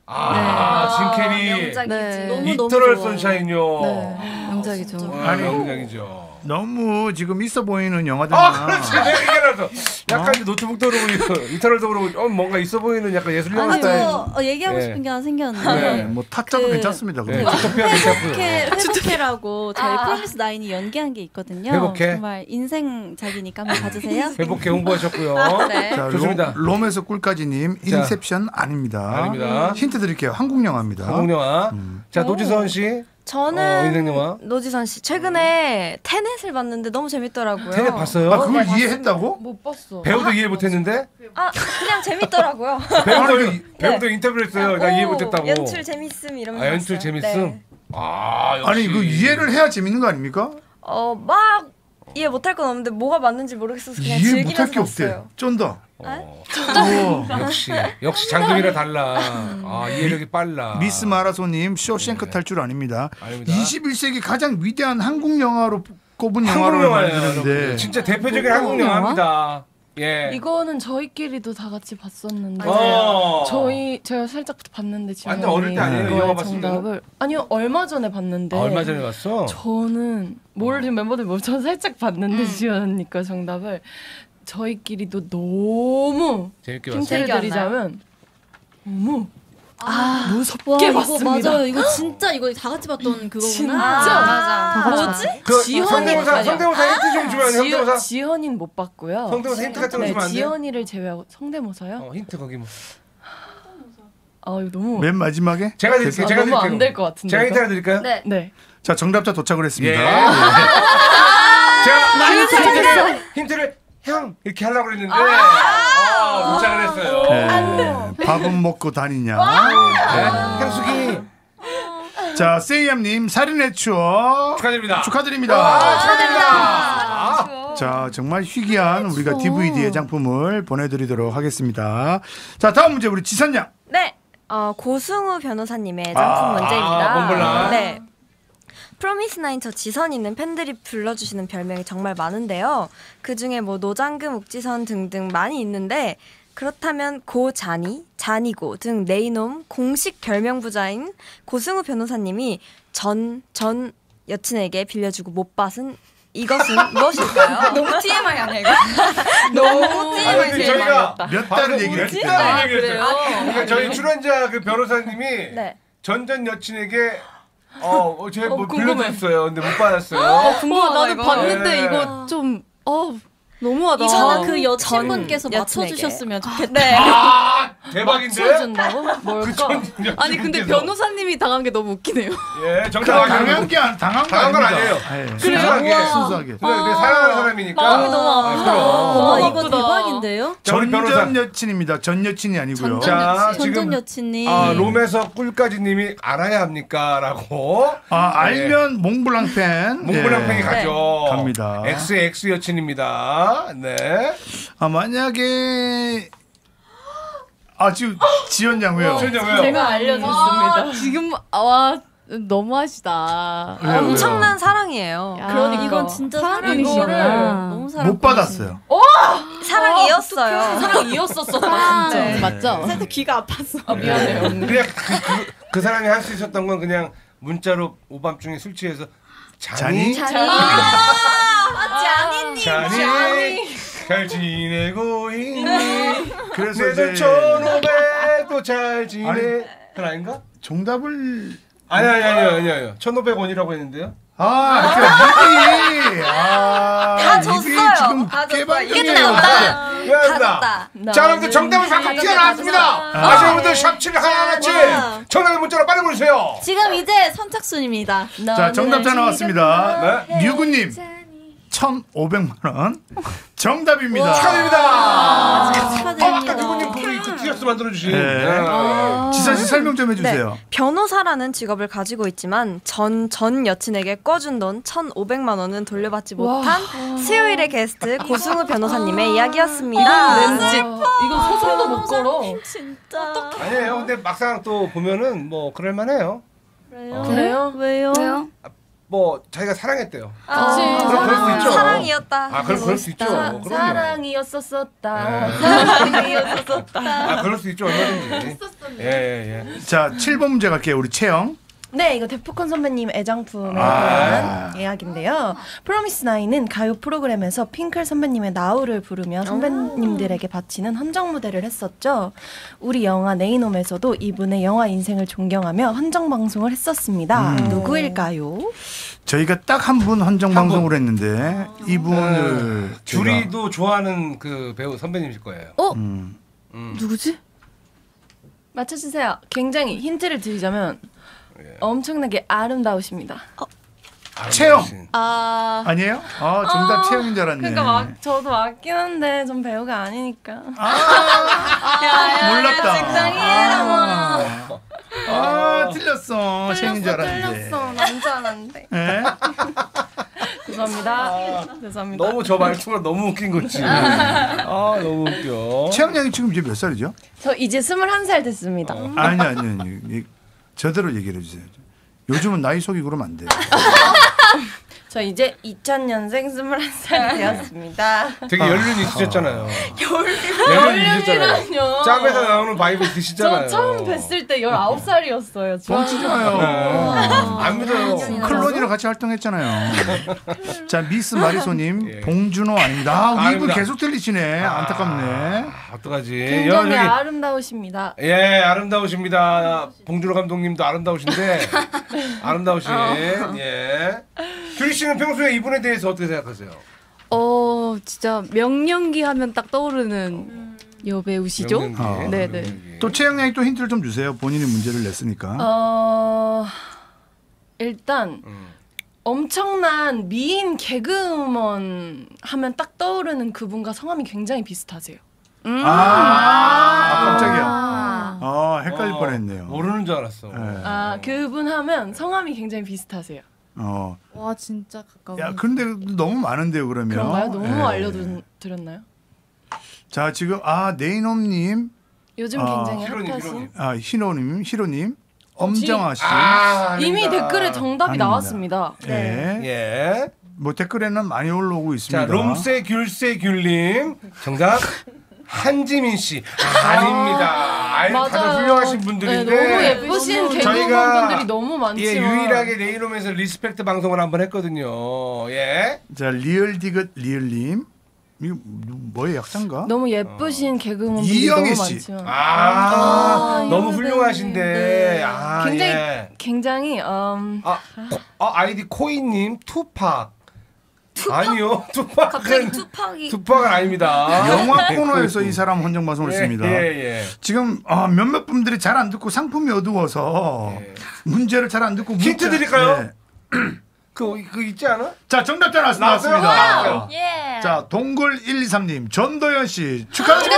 아, 진 캐리. 명작이지. 네. 너무 이터널 좋아요. 선샤인요. 네, 명작이죠. 아, 아니, 명작이죠. 너무 지금 있어 보이는 영화들만. 아, 그렇지. 내가 얘기해놔서. 약간 이제 노트북도 그러고, 이터널도 그러고, 어, 뭔가 있어 보이는 약간 예술 영화 아니 스타일. 저 어, 얘기하고 네. 싶은 게 하나 생겼는데 네. 뭐 타짜도 그- 괜찮습니다. 네, 그럼. 주토피아 괜찮고요. 회복해 회복해라고 저희 아. 프로미스 나인이 연기한 게 있거든요. 회복해? 정말 인생작이니까 한번 봐주세요. 회복해 홍보하셨고요. 네. 자, 좋습니다. 로, 롬에서 꿀까지님 자. 인셉션 아닙니다. 아닙니다. 힌트 드릴게요. 한국 영화입니다. 한국 영화. 음. 자, 노지선 씨. 저는 어, 인생 영화. 노지선 씨 최근에 테넷을 봤는데 너무 재밌더라고요. 테넷 봤어요? 아, 그걸 이해했다고? 못 봤어. 배우도 이해 못했는데 아 그냥 재밌더라고요. 배우도 배우도 인터뷰를 했어요. 나 이해 오, 못했다고. 연출 재밌음 이러면서. 아, 연출 봤어요. 재밌음. 네. 아, 역시. 아니, 그 이해를 해야 재밌는 거 아닙니까? 어막 이해 못할 건 없는데 뭐가 맞는지 모르겠어서 그냥 이해 못할 즐기면서 게 없대. 봤어요. 쩐다. 어, 우와. 역시 역시 장금이라 달라. 아, 이해력이 빨라. 미스 마라소님 쇼생크 탈출 아닙니다. 아닙니다. 이십일 세기 가장 위대한 한국 영화로 꼽은 한국 영화로 영화예요, 만드는데 여러분. 진짜 대표적인 한국 영화입니다. 예. 이거는 저희끼리도 다 같이 봤었는데 어. 저희 제가 살짝 봤는데 지금 완전 어릴 때 아니에요? 영화 봤으면? 정답을 아니요 얼마 전에 봤는데 아, 얼마 전에 봤어? 저는 모르는 멤버들 뭐 저는 살짝 봤는데 지연이니까 정답을 저희끼리도 너무 재밌게 힌트를 봤어요. 드리자면 너무 아, 무섭게 와, 이거 봤습니다. 맞아요. 이거 진짜 이거 다 같이 봤던 그거구나. 진짜 아, 맞아. 뭐지? 그 지현이 성대모사 아니야. 성대모사 힌트 좀 주면 지연- 성대모사. 지연이는 못 봤고요. 성대모사 힌트 같은 거 네, 주면 안 돼요? 지연이를 제외하고 성대모사요? 어, 힌트 거기 뭐. 아 이거 너무 맨 마지막에 제가 드릴게요. 아, 제가 너무 드릴게요. 안 될 것 같은데. 제가 힌트 이거? 하나 드릴까요? 네. 네. 자 정답자 도착을 했습니다. 예. 예. 제가 많이 힌트를, 잘했어. 힌트를 형 이렇게 하려고 그랬는데 아, 도착을 했어요. 네. 밥은 먹고 다니냐. 네. 향수기 자 세이암님 살인의 추억 축하드립니다. 축하드립니다. 아, 축하드립니다. 자 정말 희귀한 우리가 디브이디 애장품을 보내드리도록 하겠습니다. 자 다음 문제 우리 지선양. 네, 어, 고승우 변호사님의 작품 아, 문제입니다. 몽블랑. 네. 프로미스나인 저 지선이는 팬들이 불러주시는 별명이 정말 많은데요. 그 중에 뭐 노장금, 욱지선 등등 많이 있는데 그렇다면 고자니, 자니고 등 네이놈 공식 별명 부자인 고승우 변호사님이 전, 전 여친에게 빌려주고 못 받은 이것은 무엇일까요? 너무 티엠아이 아니야 이거? 너무 아니, 근데 저희가 몇 달을 얘기를 몇 했어요. 달을 아, 얘기했어요. 그래요? 그러니까 저희 출연자 그 변호사님이 네. 전전 여친에게 어, 어 제가 뭐 궁금해. 빌려줬어요. 근데 못 받았어요. 어, 궁금하다. 나도 이거. 봤는데 네. 이거 좀 어, 너무하다. 이거는 그 여친분께서 전 맞춰주셨으면 좋겠다. 네. 아, 대박인데? 맞춰준다고? 뭘까? 그 전 여친분께서. 아니 근데 변호사님이 당한 게 너무 웃기네요. 예, 그 정답 당한 게 안- 당한 거 당한 건 아닙니다. 아니에요. 예. 순수하게. 순수하게. 근데 근데 사랑하는 사람이니까. 마음이 너무 아, 아프다. 그럼. 와, 이거 아프다. 대박인데요? 자, 우리 변호사. 전전 여친입니다. 전 여친이 아니고요. 자, 전전 지금 여친님. 아, 롬에서 꿀까지님이 알아야 합니까라고. 아, 예. 알면 몽블랑 팬. 몽블랑 예. 팬이 가죠. 갑니다. 엑스엑스 여친입니다. 네. 아 만약에 아 지금 지연 양 왜요? 지연 양 왜요? 제가 알려줬습니다. 아, 지금 와 너무하시다. 왜요, 왜요? 엄청난 사랑이에요. 야, 그러니까. 이건 진짜 사랑꾼이시구나. 사랑이시구나. 너무 사랑. 못 받았어요. 사랑이었어요. 사랑 이었었어 아, 진짜. 네. 맞죠? 살짝 귀가 아팠어. 아, 미안해요. 언니. 그냥 그, 그, 그 사람이 할 수 있었던 건 그냥 문자로 오밤중에 술 취해서 자니? 자니? 자니님. 자니? 잘 지내고 있니? 그래서 내도 이제 천오백도 잘 지내. 아니. 그건 아닌가? 정답을 아니 아니 아니 아니 아니. 천오백 원이라고 했는데요. 아 그러니까 입이 아 다 입이 줬어요. 지금 다 줬어요. 깨방정이에요. 끝났다. 미안합니다. 자, 여러분들 정답을 각각 튀어나왔습니다. 아시는 분들 샵칠 하나같이 와. 정답의 문자로 빨리 보내주세요. 지금 이제 선착순입니다. 자 정답자 나왔습니다. 네. 류구님 천오백만 원 정답입니다. 축하드립니다. 아, 어, 축하드립니다. 아까 누구님 그, 그 티셔츠 만들어주신. 네. 네. 지선 씨 설명 좀 네. 해주세요. 변호사라는 직업을 가지고 있지만 전 전 여친에게 꿔준 돈 천오백만 원은 돌려받지 못한 수요일의 게스트 고승우 변호사님의 이야기였습니다. 왠지 이거 소송도 못 걸어. 진짜. 아니에요. 근데 막상 또 보면은 뭐 그럴만해요. 그래요? 그래요? 왜요? 왜요? 뭐 자기가 사랑했대요. 아, 그럼 그럴 수 있죠. 사랑이었다. 아, 그럼 그럴 수 있죠. 그럼요. 사랑이었었었다. 네. 사랑이었었었다. 아, 그럴 수 있죠. 얼마든지. 예, 예, 예. 자 칠 번 문제 갈게요. 우리 채영. 네, 이거 데프콘 선배님 애장품에 아. 대한 이야기인데요. 프로미스 나인은 가요 프로그램에서 핑클 선배님의 나우를 부르며 선배님들에게 바치는 헌정 무대를 했었죠. 우리 영화 네이놈에서도 이분의 영화 인생을 존경하며 헌정 방송을 했었습니다. 음. 누구일까요? 저희가 딱 한 분 헌정 방송을 했는데 이분을 제가- 주리도 좋아하는 그 배우 선배님이실 거예요. 어? 음. 음. 누구지? 맞춰주세요. 굉장히 힌트를 드리자면 엄청나게 아름다우십니다. 채영 아 아니에요? 아 정답 채영인 줄 알았네. 그러니까 막 저도 맞긴 한데 전 배우가 아니니까. 몰랐다. 직장인이라고. 아, 아 틀렸어. 채영인 줄 알았는데. 틀렸어. 남자란데. 예? 죄송합니다. 죄송합니다. 너무 저 말투가 너무 웃긴 거지. 아, 너무 웃겨. 채영 양이 지금 이제 몇 살이죠? 저 이제 스물한 살 됐습니다. 아니 아니 아니. 이- 제대로 얘기를 해주세요. 요즘은 나이 속이고 그러면 안 돼. 저 이제 이천 년생 스물한 살이 되었습니다. 되게 연륜 있으셨잖아요. 연륜 있으셨잖아요. 짬에서 나오는 바이브 드시잖아요. 저 처음 뵀을 때 열아홉 살이었어요. 뻥치잖아요. 안 믿어요. 클론이랑 같이 활동했잖아요. 자, 미스 마리소님, 예. 봉준호 아닙니다. 아, 우리 입을 계속 들리시네. 아, 안타깝네. 어떡하지? 굉장히 여기, 아름다우십니다. 예, 아름다우십니다. 봉준호 감독님도 아름다우신데 아름다우신. 어. 예. 규리 씨는 평소에 이분에 대해서 어떻게 생각하세요? 어, 진짜 명령기 하면 딱 떠오르는 여배우시죠? 어. 네네. 또 채영 양이 또 힌트를 좀 주세요. 본인이 문제를 냈으니까. 어, 일단 음. 엄청난 미인 개그우먼 하면 딱 떠오르는 그분과 성함이 굉장히 비슷하세요. 음. 아, 아, 깜짝이야. 아, 아 헷갈릴 어, 뻔했네요. 모르는 줄 알았어. 네. 아, 그분 하면 성함이 굉장히 비슷하세요. 어. 와 진짜 가까워. 야, 근데 너무 많은데요, 그러면. 그런가요? 너무 네. 알려드렸나요? 자, 지금 아 네이놈님. 요즘 아, 굉장히 핫하신. 아 희노님, 희로님, 엄정아 씨. 아, 이미 댓글에 정답이 아닙니다. 나왔습니다. 네. 예. 뭐 댓글에는 많이 올라오고 있습니다. 자, 롬세 귤세 귤님 정답. 한지민 씨 아, 아닙니다. 아이, 다들 훌륭하신 분들인데 네, 너무 예쁘신 개그우먼분들이 너무 많지만 예, 유일하게 네이놈에서 리스펙트 방송을 한번 했거든요. 예. 자, 리얼디귿 리얼님 이거 뭐의 약자인가? 너무 예쁘신 어. 개그우먼분들이 너무 많지만 아, 아 너무 훌륭하신데 네. 아, 굉장히 예. 굉장히 음... 아, 아 아이디 코이님 투팍 투팍? 아니요, 투팍은 갑자기 투팍이 투팍은 아닙니다. 영화 코너에서 이 사람 헌정 방송을 했습니다. 예, 예, 예. 지금 어, 몇몇 분들이 잘 안 듣고 상품이 어두워서 예. 문제를 잘 안 듣고 힌트 문자, 드릴까요? 예. 그, 그 있지 않아? 자, 정답자 나왔습니다. 예. 자, 동굴 일이삼님 전도연 씨 축하합니다.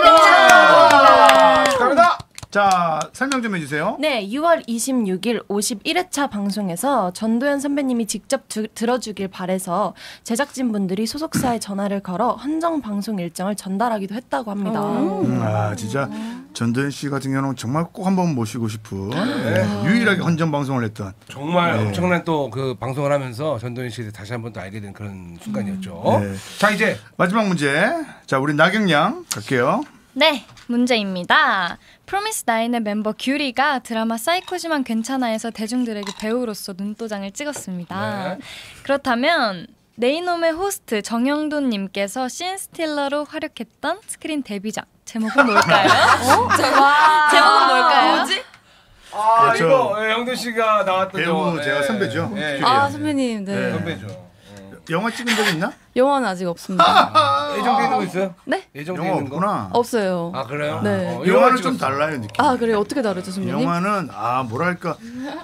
축하드립니다. 축하합니다. 자, 설명 좀 해주세요. 네, 유월 이십육일 오십일 회차 방송에서 전도연 선배님이 직접 두, 들어주길 바래서 제작진분들이 소속사에 전화를 걸어 헌정 방송 일정을 전달하기도 했다고 합니다. 음, 아, 진짜 전도연 씨 같은 경우는 정말 꼭 한번 모시고 싶은 네, 유일하게 헌정 방송을 했던 정말 네. 엄청난 또 그 방송을 하면서 전도연 씨에 다시 한번 또 알게 된 그런 순간이었죠. 네. 자, 이제 마지막 문제. 자, 우리 나경양 갈게요. 네, 문제입니다. 프로미스 나인의 멤버 규리가 드라마 사이코지만 괜찮아에서 대중들에게 배우로서 눈도장을 찍었습니다. 네. 그렇다면 네이놈의 호스트 정영돈님께서 씬스틸러로 활약했던 스크린 데뷔작 제목은 뭘까요? 어? 와. 제목은 뭘까요? 뭐지? 아, 그렇죠. 이거 예, 영돈 씨가 나왔던 배우 저, 제가 예, 선배죠. 예, 예. 아 선배님, 네. 네. 선배죠. 영화 찍은 적 있나? 영화는 아직 없습니다. 예정돼 있는 거 있어요? 네? 예정돼 영화 있는 거? 없구나. 없어요. 아 그래요? 네. 어, 영화는 찍었어. 좀 달라요, 느낌. 아 그래요? 어떻게 다르죠, 선배님? 영화는 아 뭐랄까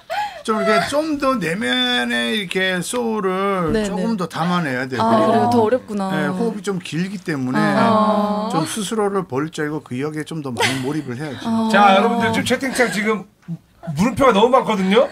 좀 이렇게 좀 더 내면의 이렇게 소울을 네, 조금 네. 더 담아내야 되고. 아 그래요? 더 어렵구나. 네, 호흡이 좀 길기 때문에 아. 좀 스스로를 버리고 그 역에 좀 더 많이 몰입을 해야죠. 아. 자, 여러분들 지금 채팅창 지금 물음표가 너무 많거든요.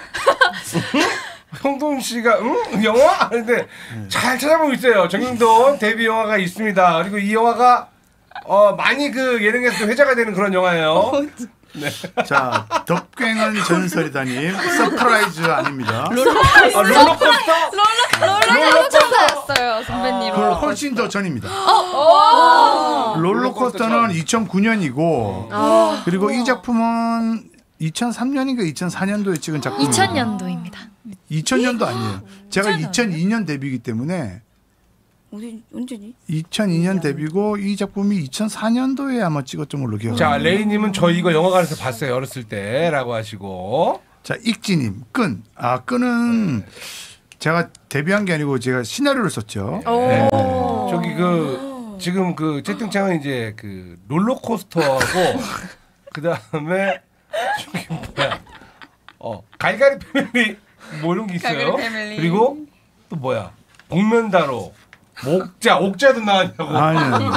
형돈 씨가 응? 영화? 하는데 잘 찾아보고 있어요. 정영돈 데뷔 영화가 있습니다. 그리고 이 영화가 어, 많이 그 예능에서 회자가 되는 그런 영화예요. 네. 자, 덕갱은 전설이다님 서프라이즈 아닙니다. 롤러코스터? 아, 롤러코스터? 롤러코스터였어요, 선배님. 그 훨씬 더 전입니다. 어? 롤러코스터는 이천구 년이고 아. 그리고 이 작품은 이천삼 년인가 이천사 년도에 찍은 작품입니다. 이천 년도입니다. 이천 년도 아니에요. 제가 이천이 년 데뷔이기 때문에 어디 언제지? 이천이 년 데뷔고 이 작품이 이천사 년도에 아마 찍었던 걸로 기억합니다. 자, 레이님은 저 이거 영화관에서 봤어요. 어렸을 때라고 하시고. 자, 익지님 끈. 아, 끈은 제가 데뷔한 게 아니고 제가 시나리오를 썼죠. 네. 저기 그 지금 그 채팅창은 이제 그 롤러코스터하고 그 다음에 저기 뭐야? 어 갈갈이 패밀리 뭐 이런 게 있어요. 그리고 또 뭐야? 복면다로, 옥자, 옥자도 나왔냐고. 아니, 아니.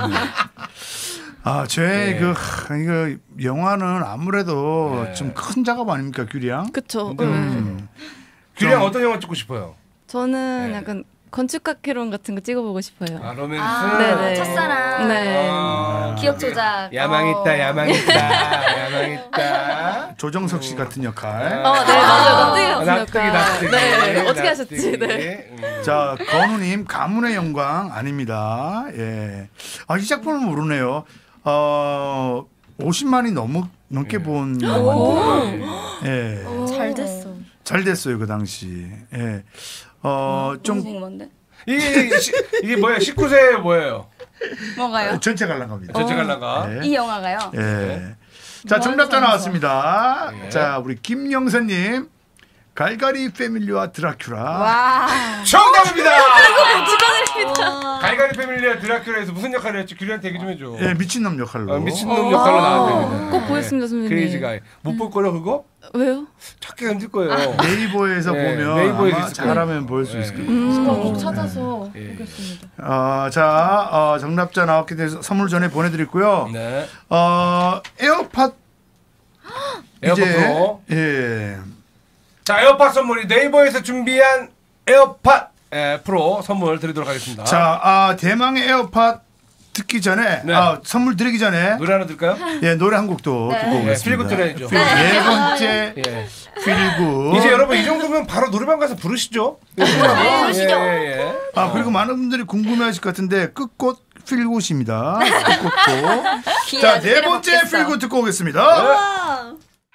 아, 제 네. 그 하, 이거 영화는 아무래도 네. 좀 큰 작업 아닙니까, 규리양? 그쵸. 음. 규리양 어떤 영화 찍고 싶어요? 저는 네. 약간 건축학개론 같은 거 찍어보고 싶어요. 아, 로맨스. 아, 네네. 첫사랑. 네. 아, 기억 조작. 야망 있다, 어. 야망 있다, 야망 있다. 조정석 씨 같은 역할. 어, 네, 맞아요. 납득이 같은 납득이, 역할. 납득이. 네, 어떻게 납득이. 하셨지? 네. 음. 자, 건우님 가문의 영광 아닙니다. 예. 아, 이 작품을 모르네요. 어, 오십만이 넘어 넘게 본 영화인데. 예. 잘 됐어. 잘 됐어요 그 당시. 예. 어, 좀 뭔데? 이게 시, 이게 뭐야? 십구 세 뭐예요? 뭔가요? 전체 관람갑니다. 전체 관람가. 예. 이 영화가요? 예. 자, 정답자 나왔습니다. 예. 자, 우리 김영선님. 갈갈이 패밀리와 드라큘라. 와. 정답입니다. 축하드립니다. 갈갈이 패밀리와 드라큘라에서 무슨 역할을 했죠? 규리한테 얘기 좀 해줘. 예, 미친놈 역할로. 어, 미친놈 역할로 나왔답니다. 꼭 보겠습니다, 선배님. 크레이지가 못 볼 거요 그거? 왜요? 찾기 힘들 거예요. 네이버에서 네, 보면 네이버에서 아마 있을 거예요. 잘하면 볼 수 있을 거예요. 음. 꼭 찾아서 보겠습니다. 어, 자, 어, 정답자 나왔기 때문에 선물 전에 보내드리고요. 네. 어, 에어팟 에어팟 이제, 프로. 예. 자, 에어팟 선물이 네이버에서 준비한 에어팟 에, 프로 선물 드리도록 하겠습니다. 자, 아, 대망의 에어팟 듣기 전에 네. 아, 선물 드리기 전에 노래 하나 들까요? 예, 노래 한 곡도 네. 듣고 네, 오겠습니다. 필굿 들어야죠. 필- 네 번째 예. 필굿. 이제 여러분 이 정도면 바로 노래방 가서 부르시죠. 네, 부르시죠. 예, 예. 아, 그리고 많은 분들이 궁금해하실 것 같은데 끝곡 필굿입니다. 끝곡도. 자, 네 번째 필굿 듣고 오겠습니다.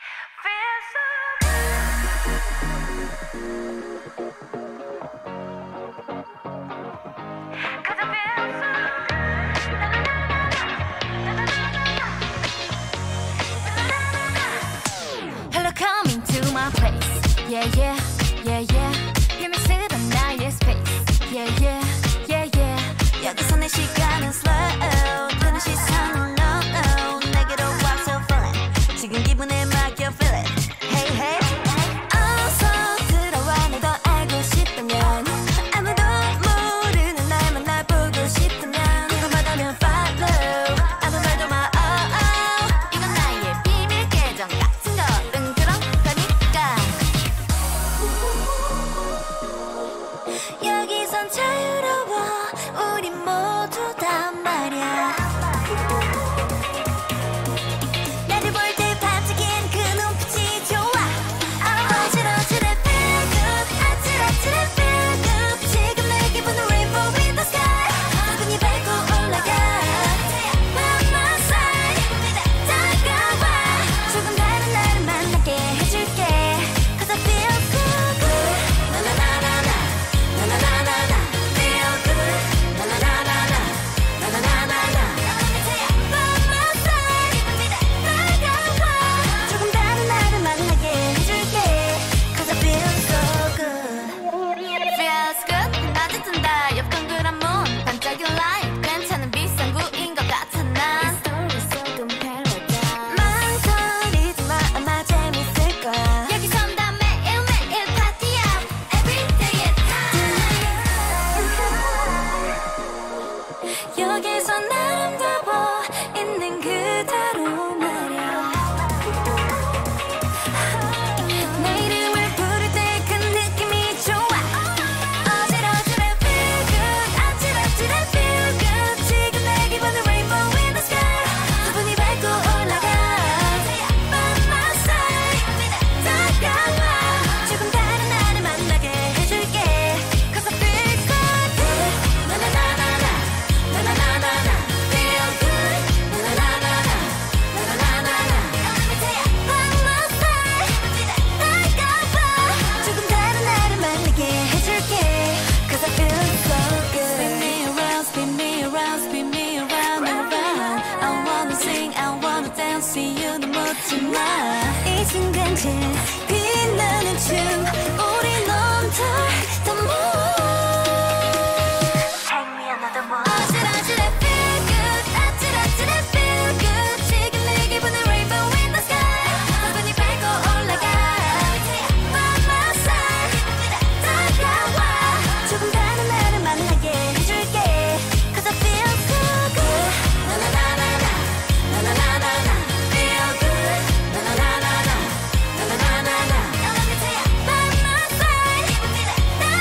Hello, coming to my place. Yeah, yeah, yeah, yeah. 힘쓰던 나의 space. Yeah, yeah, yeah, yeah. 여기서 내 시간은 slow. 드는 시선은 no, no. 내게로 와서 feel it. 지금 기분에 맡겨 feel it. Hey, hey. 어서 들어와 널 더 알고 싶다면 아무도 모르는 날만 날 보고 싶다면 궁금하다면 follow. 아무 말도 마, oh, oh. 이건 나의 비밀 계정 같은 거는 그런 거니까. 여기선 자유로워 우리 모두 다 말야. 나를 볼 때 반짝이는 그 눈빛이 좋아. 어지러지래 feel good. 아찔아찔해 feel good. 지금 내 기분은 rainbow in the sky. 기분이 밟고 올라가. By my side. 다가와. 조금 다른 나를 만나게 해줄게. Cause I feel good, good. 나나나나나. 나나나나나. Feel good. 나나나나나. 나나나나나. By my side. 다가와. 조금 다른 나를 만나게 해줄게. Cause I feel so good. Feels good. 낮에 뜬다 옆 동그란 문 반짝인 light. 괜찮은 비상구인 것 같아 난. 망설이지 마 아마 재밌을 거야. 여기선 다 매일매일 파티야. Every day at time. 여기선 아름다워 있는 그대로 말야. 내 이름을 부를 때 그 느낌이 좋아. 어지러지래 feel good. 아찔아찔해 feel good. 지금 내 기분은 rainbow in the sky. 기분이 밟고 올라가. By my side. 다가와. 조금 다른 나를 만나게 해줄게. Cause I feel so good. 나나나나나. 나나나나나. Feel good. 나나나나나. 나나나나나. By my side. 다가와. 조금 다른 나를 만나게 해줄게. Cause I feel so good. Spin me around, spin me around, spin me around and around. I wanna sing, I wanna dance, see you 는 묻지 마. 이 순간 제 빛나는 춤 우리 넘쳐 the moon. Take me another one. 어지러지래 feel good. 아찔아찔해 feel good. 지금 내 기분은 rainbow in the sky. 기분이 밟고 올라가. By my side. 다가와. 조금 다른 나를 만나게 해줄게. Cause I feel so good. 나나나나나. 나나나나나. Feel good. 나나나나나. 나나나나나. By my side.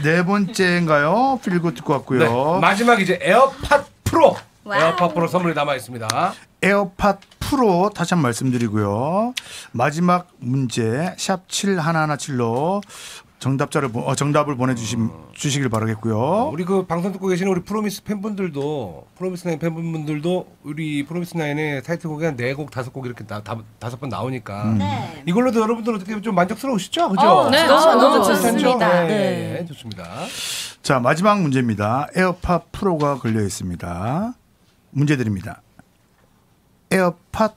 네 번째인가요? 필굿 듣고 왔고요. 네, 마지막 이제 에어팟 프로. 에어팟 프로 선물이 남아 있습니다. 에어팟 프로 다시 한번 말씀드리고요. 마지막 문제 샵 칠일일칠로 정답자를 보- 어, 정답을 보내주시 주시길 바라겠고요. 우리 그 방송 듣고 계시는 우리 프로미스 팬분들도 프로미스 나인 팬분들도 우리 프로미스 나인의 타이틀곡이 한 네 곡 다섯 곡 이렇게 다, 다, 다섯 번 나오니까 음. 네. 이걸로도 여러분들 어떻게 좀 만족스러우시죠? 그죠? 어, 네, 아, 너무 너무 좋습니다. 네, 네. 네, 좋습니다. 자, 마지막 문제입니다. 에어팟 프로가 걸려 있습니다. 문제 드립니다. 에어팟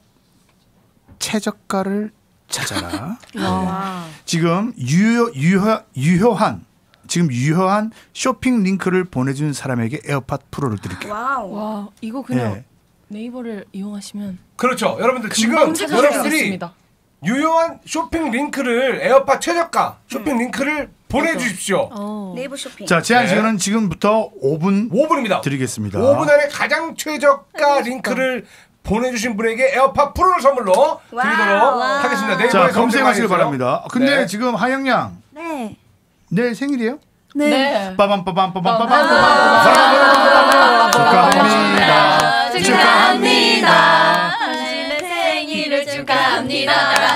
최저가를 찾아라. 와. 지금 유효, 유효, 유효한 지금 유효한 쇼핑 링크를 보내준 사람에게 에어팟 프로를 드릴게요. 와우. 와, 이거 그냥 네. 네이버를 이용하시면 그렇죠. 여러분들 지금 금방 찾아낼 수 여러분들이 있습니다. 유효한 쇼핑 링크를 에어팟 최저가 쇼핑 링크를 보내주십시오. 네이버 쇼핑. 자, 제한 네. 시간은 지금부터 오 분 오 분입니다. 드리겠습니다. 오 분 안에 가장 최저가 링크를 보내주신 분에게 에어팟 프로를 선물로 드리도록 와우. 하겠습니다. 자, 네이버에 검색하시길 검색하세요. 바랍니다. 근데 네. 지금 하영 양 네. 내일 생일이에요? 네. 네. 빠밤 빠밤 빠밤 빠밤 빠밤 축하합니다. 축하합니다. 당신의 생일을 축하합니다.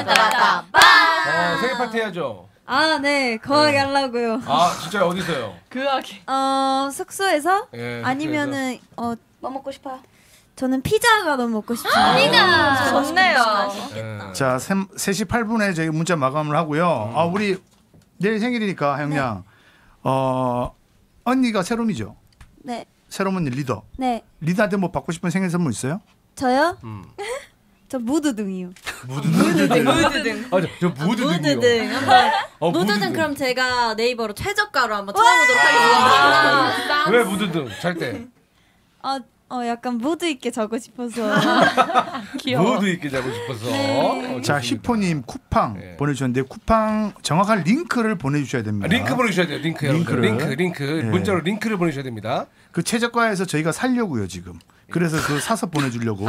어, 생일 파티 해야죠. 아, 네. 거하게 하려고요. 아, 진짜 어디서요? 그하게. 어, 숙소에서 예, 아니면은 어, 뭐 먹고 싶어요? 저는 피자가 너무 먹고 싶어요. 피자. 좋네요. 자, 세 시 팔 분에 저희 문자 마감을 하고요. 아, 우리 내일 생일이니까 하영 양. 어, 언니가 새롬이죠? 네. 새롬은 리더. 네. 리더한테 뭐 받고 싶은 생일 선물 있어요? 저요? 음. 저 무드등이요. 무드등. 무드등. 아, 저, 저 무드등이요. 무드등. 한번 어, 무드등 무드등. 그럼 제가 네이버로 최저가로 한번 찾아보도록 하겠습니다. 왜 무드등? 잘 때. 어, 어 약간 무드 있게 자고 싶어서. 무드 있게 자고 싶어서. 어, 자, 좋습니다. 히포님 쿠팡 보내주셨는데 쿠팡 정확한 링크를 보내주셔야 됩니다. 아, 링크 보내주셔야 돼요. 링크. 링크를. 링크, 링크. 네. 문자로 링크를 보내주셔야 됩니다. 그 최저가에서 저희가 살려고요 지금. 그래서 그 사서 보내주려고.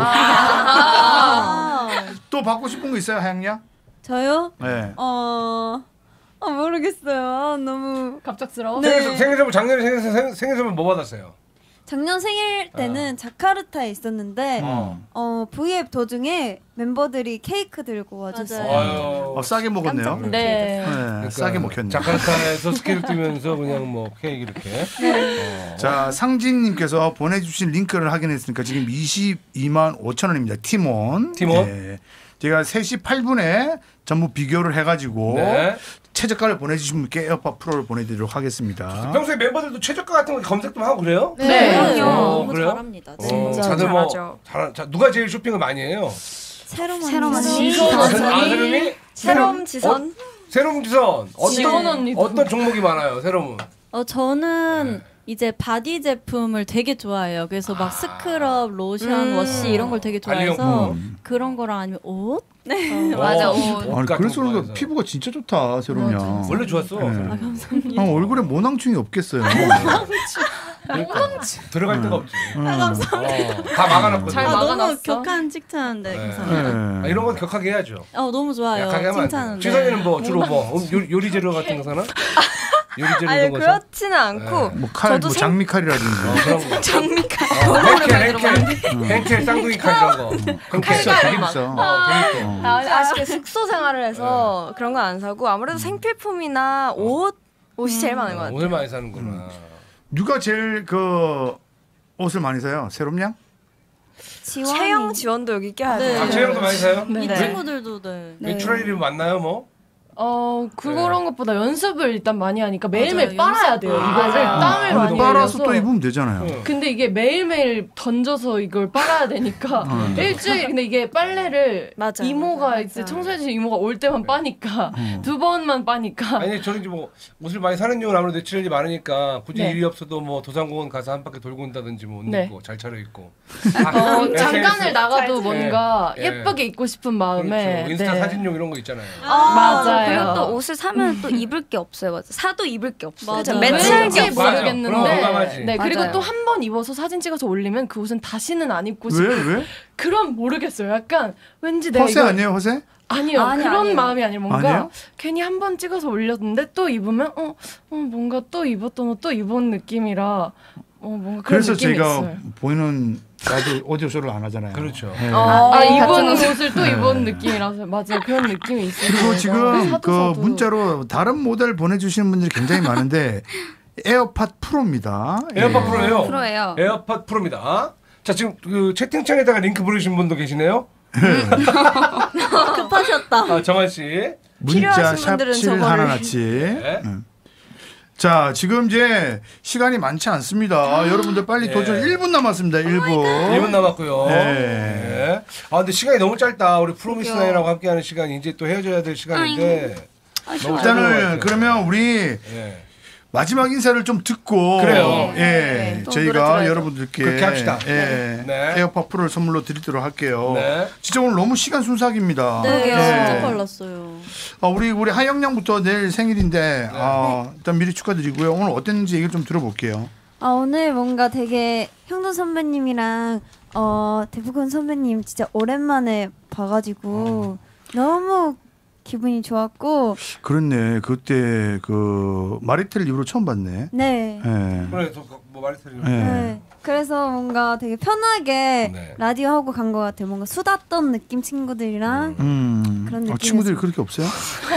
아. 또 받고 싶은 거 있어요, 하영 양? 저요? 네. 어, 어 모르겠어요. 아, 너무 갑작스러워. 네. 생일, 생일 선물 작년에 생일, 생일, 생일 선물 뭐 받았어요? 작년 생일 때는 자카르타에 있었는데 어. 어, 브이앱 도중에 멤버들이 케이크 들고 와줬어요. 아유. 어, 싸게 먹었네요. 네. 네, 그러니까 싸게 먹혔네. 자카르타에서 스케일 뛰면서 그냥 뭐 케이크 이렇게. 어. 자, 상진님께서 보내주신 링크를 확인했으니까 지금 이십이만 오천 원입니다. 팀원. 팀원. 네. 제가 세 시 팔 분에 전부 비교를 해가지고 네. 최저가를 보내주신 분께 에어팟 프로를 보내드리도록 하겠습니다. 평소에 멤버들도 최저가 같은 거 검색 좀 하고 그래요? 네. 그럼요. 어, 너무 그래요? 잘합니다. 어, 진짜 다들 뭐 잘하죠. 잘, 자, 누가 제일 쇼핑을 많이 해요? 새로운 새로운 언니. 언니. 아, 새- 아, 새롬이? 새롬 지선. 새롬 지선. 지원 어떤, 언니도. 어떤 종목이 많아요, 새롬은? 어 저는 이제 바디 제품을 되게 좋아해요. 그래서 막 스크럽, 로션, 음. 워시 이런 걸 되게 좋아해서 발리용품. 그런 거랑 아니면 옷? 네. 어, 맞아, 옷. 옷. 아니, 같은 그래서 거 그런가 좋아해서. 피부가 진짜 좋다, 새롬이 형. 원래 좋았어. 네. 아, 감사합니다. 아, 얼굴에 모낭충이 없겠어요. 그러니까 들어갈 데가 없지. 음. 어, 다 막아놨거든. 잘 아, 너무 막아놨어. 격한 칭찬인데 네. 감사합니다. 아, 이런 건 격하게 해야죠. 어 너무 좋아요. 약하게 하면 안 칭찬은. 돼. 지선이는 뭐 주로 뭐 음, 요, 요리 재료 같은 거 사나? 요리 재료 아니 이런 거 사? 그렇지는 않고 뭐 칼, 저도 뭐 생- 장미칼이라든지. 어, 그런 거. 장미칼. 어, henkel, henkel, henkel 쌍둥이 칼 이런 거. 그럼 비싸, 되게 비싸. 어, 그러니까. 아, 아쉽게 숙소 생활을 해서 그런 건 안 사고 아무래도 생필품이나 옷 옷이 제일 많은 것 같아요. 옷을 많이 사는구나. 누가 제일 그 옷을 많이 사요? 새롬 양? 지원이. 채영 지원도 여기 껴야 네. 돼요. 아, 채영도 많이 사요? 이 네. 친구들도 네. 내추럴이 많나요, 뭐? 어 그런 것보다 연습을 일단 많이 하니까 매일매일 맞아요. 빨아야 돼요. 연습. 이거를 아. 땀을 아니, 많이 빨아서 흘려서. 또 입으면 되잖아요. 응. 근데 이게 매일매일 던져서 이걸 빨아야 되니까 음. 일주일 근데 이게 빨래를 맞아요, 이모가 맞아요, 이제 맞아요. 청소해주신 이모가 올 때만 빠니까 음. 두 번만 빠니까 아니 저는 이제 뭐 옷을 많이 사는 이유는 아무래도 내추럴이 많으니까 굳이 네. 일이 없어도 뭐 도산공원 가서 한 바퀴 돌고 온다든지 뭐 옷 네. 입고 잘 차려입고 어, 에스엔에스. 잠깐을 나가도 뭔가 예. 예쁘게 입고 싶은 마음에 그렇죠. 인스타 네. 사진용 이런 거 있잖아요. 맞아요. 그리고 또 옷을 사면 또 입을 게 없어요. 맞아. 사도 입을 게 없어요. 맞아. 매치할 게 왠지 없어요. 모르겠는데 맞아. 그럼 공감하지. 네 그리고 맞아요. 또 한 번 입어서 사진 찍어서 올리면 그 옷은 다시는 안 입고 왜? 싶은 왜? 그럼 모르겠어요. 약간 왠지 내가 허세 이거 아니에요, 허세? 아니요 아니, 그런 아니에요. 마음이 아니라 뭔가 아니에요? 괜히 한 번 찍어서 올렸는데 또 입으면 어, 어 뭔가 또 입었던 옷 또 입은 느낌이라 어 뭔가 그런 그래서 느낌이 제가 있어요. 보이는 나도 오디오쇼를 안 하잖아요. 그렇죠. 네. 아, 아 입은 같은 옷을 또 네. 입은 느낌이라서 맞아요 그런 느낌이 있어요. 그리고 지금 사도 그 사도. 문자로 다른 모델 보내주시는 분들이 굉장히 많은데 에어팟 프로입니다. 에어팟 예. 프로예요. 프로예요. 에어팟 프로입니다. 자 지금 그 채팅창에다가 링크 보내주신 분도 계시네요. 급하셨다. 아, 정한 씨. 문자 필요하신 샵 분들은 칠 저거를- 하나나치. 네. 음. 자 지금 이제 시간이 많지 않습니다. 여러분들 빨리 네. 도전 일 분 남았습니다. 일 분. 일 분 남았고요. 네. 네. 아 근데 시간이 너무 짧다. 우리 프로미스나인하고 함께하는 시간이 이제 또 헤어져야 될 시간인데. 너무 짧은 것 일단은 같아요. 그러면 우리 네. 마지막 인사를 좀 듣고 그래요. 예, 네. 또 노래 저희가 들어야죠. 여러분들께 그렇게 합시다. 예, 네. 에어팟 프로를 선물로 드리도록 할게요. 네. 진짜 오늘 너무 시간 순삭입니다. 네, 예. 진짜 빨랐어요. 아, 우리 우리 하영양부터 내일 생일인데 아, 일단 미리 축하드리고요. 오늘 어땠는지 얘기를 좀 들어볼게요. 아 오늘 뭔가 되게 형돈 선배님이랑 어 대부분 선배님 진짜 오랜만에 봐가지고 너무 기분이 좋았고 그렇네. 그때 그 마리텔 이후로 처음 봤네. 네. 예. 그래, 뭐 말이 틀리네. 예. 네. 그래서 뭔가 되게 편하게 네. 라디오 하고 간 것 같아요. 뭔가 수다 떤 느낌 친구들이랑 음. 그런 아, 느낌이었어요. 친구들이 그렇게 없어요?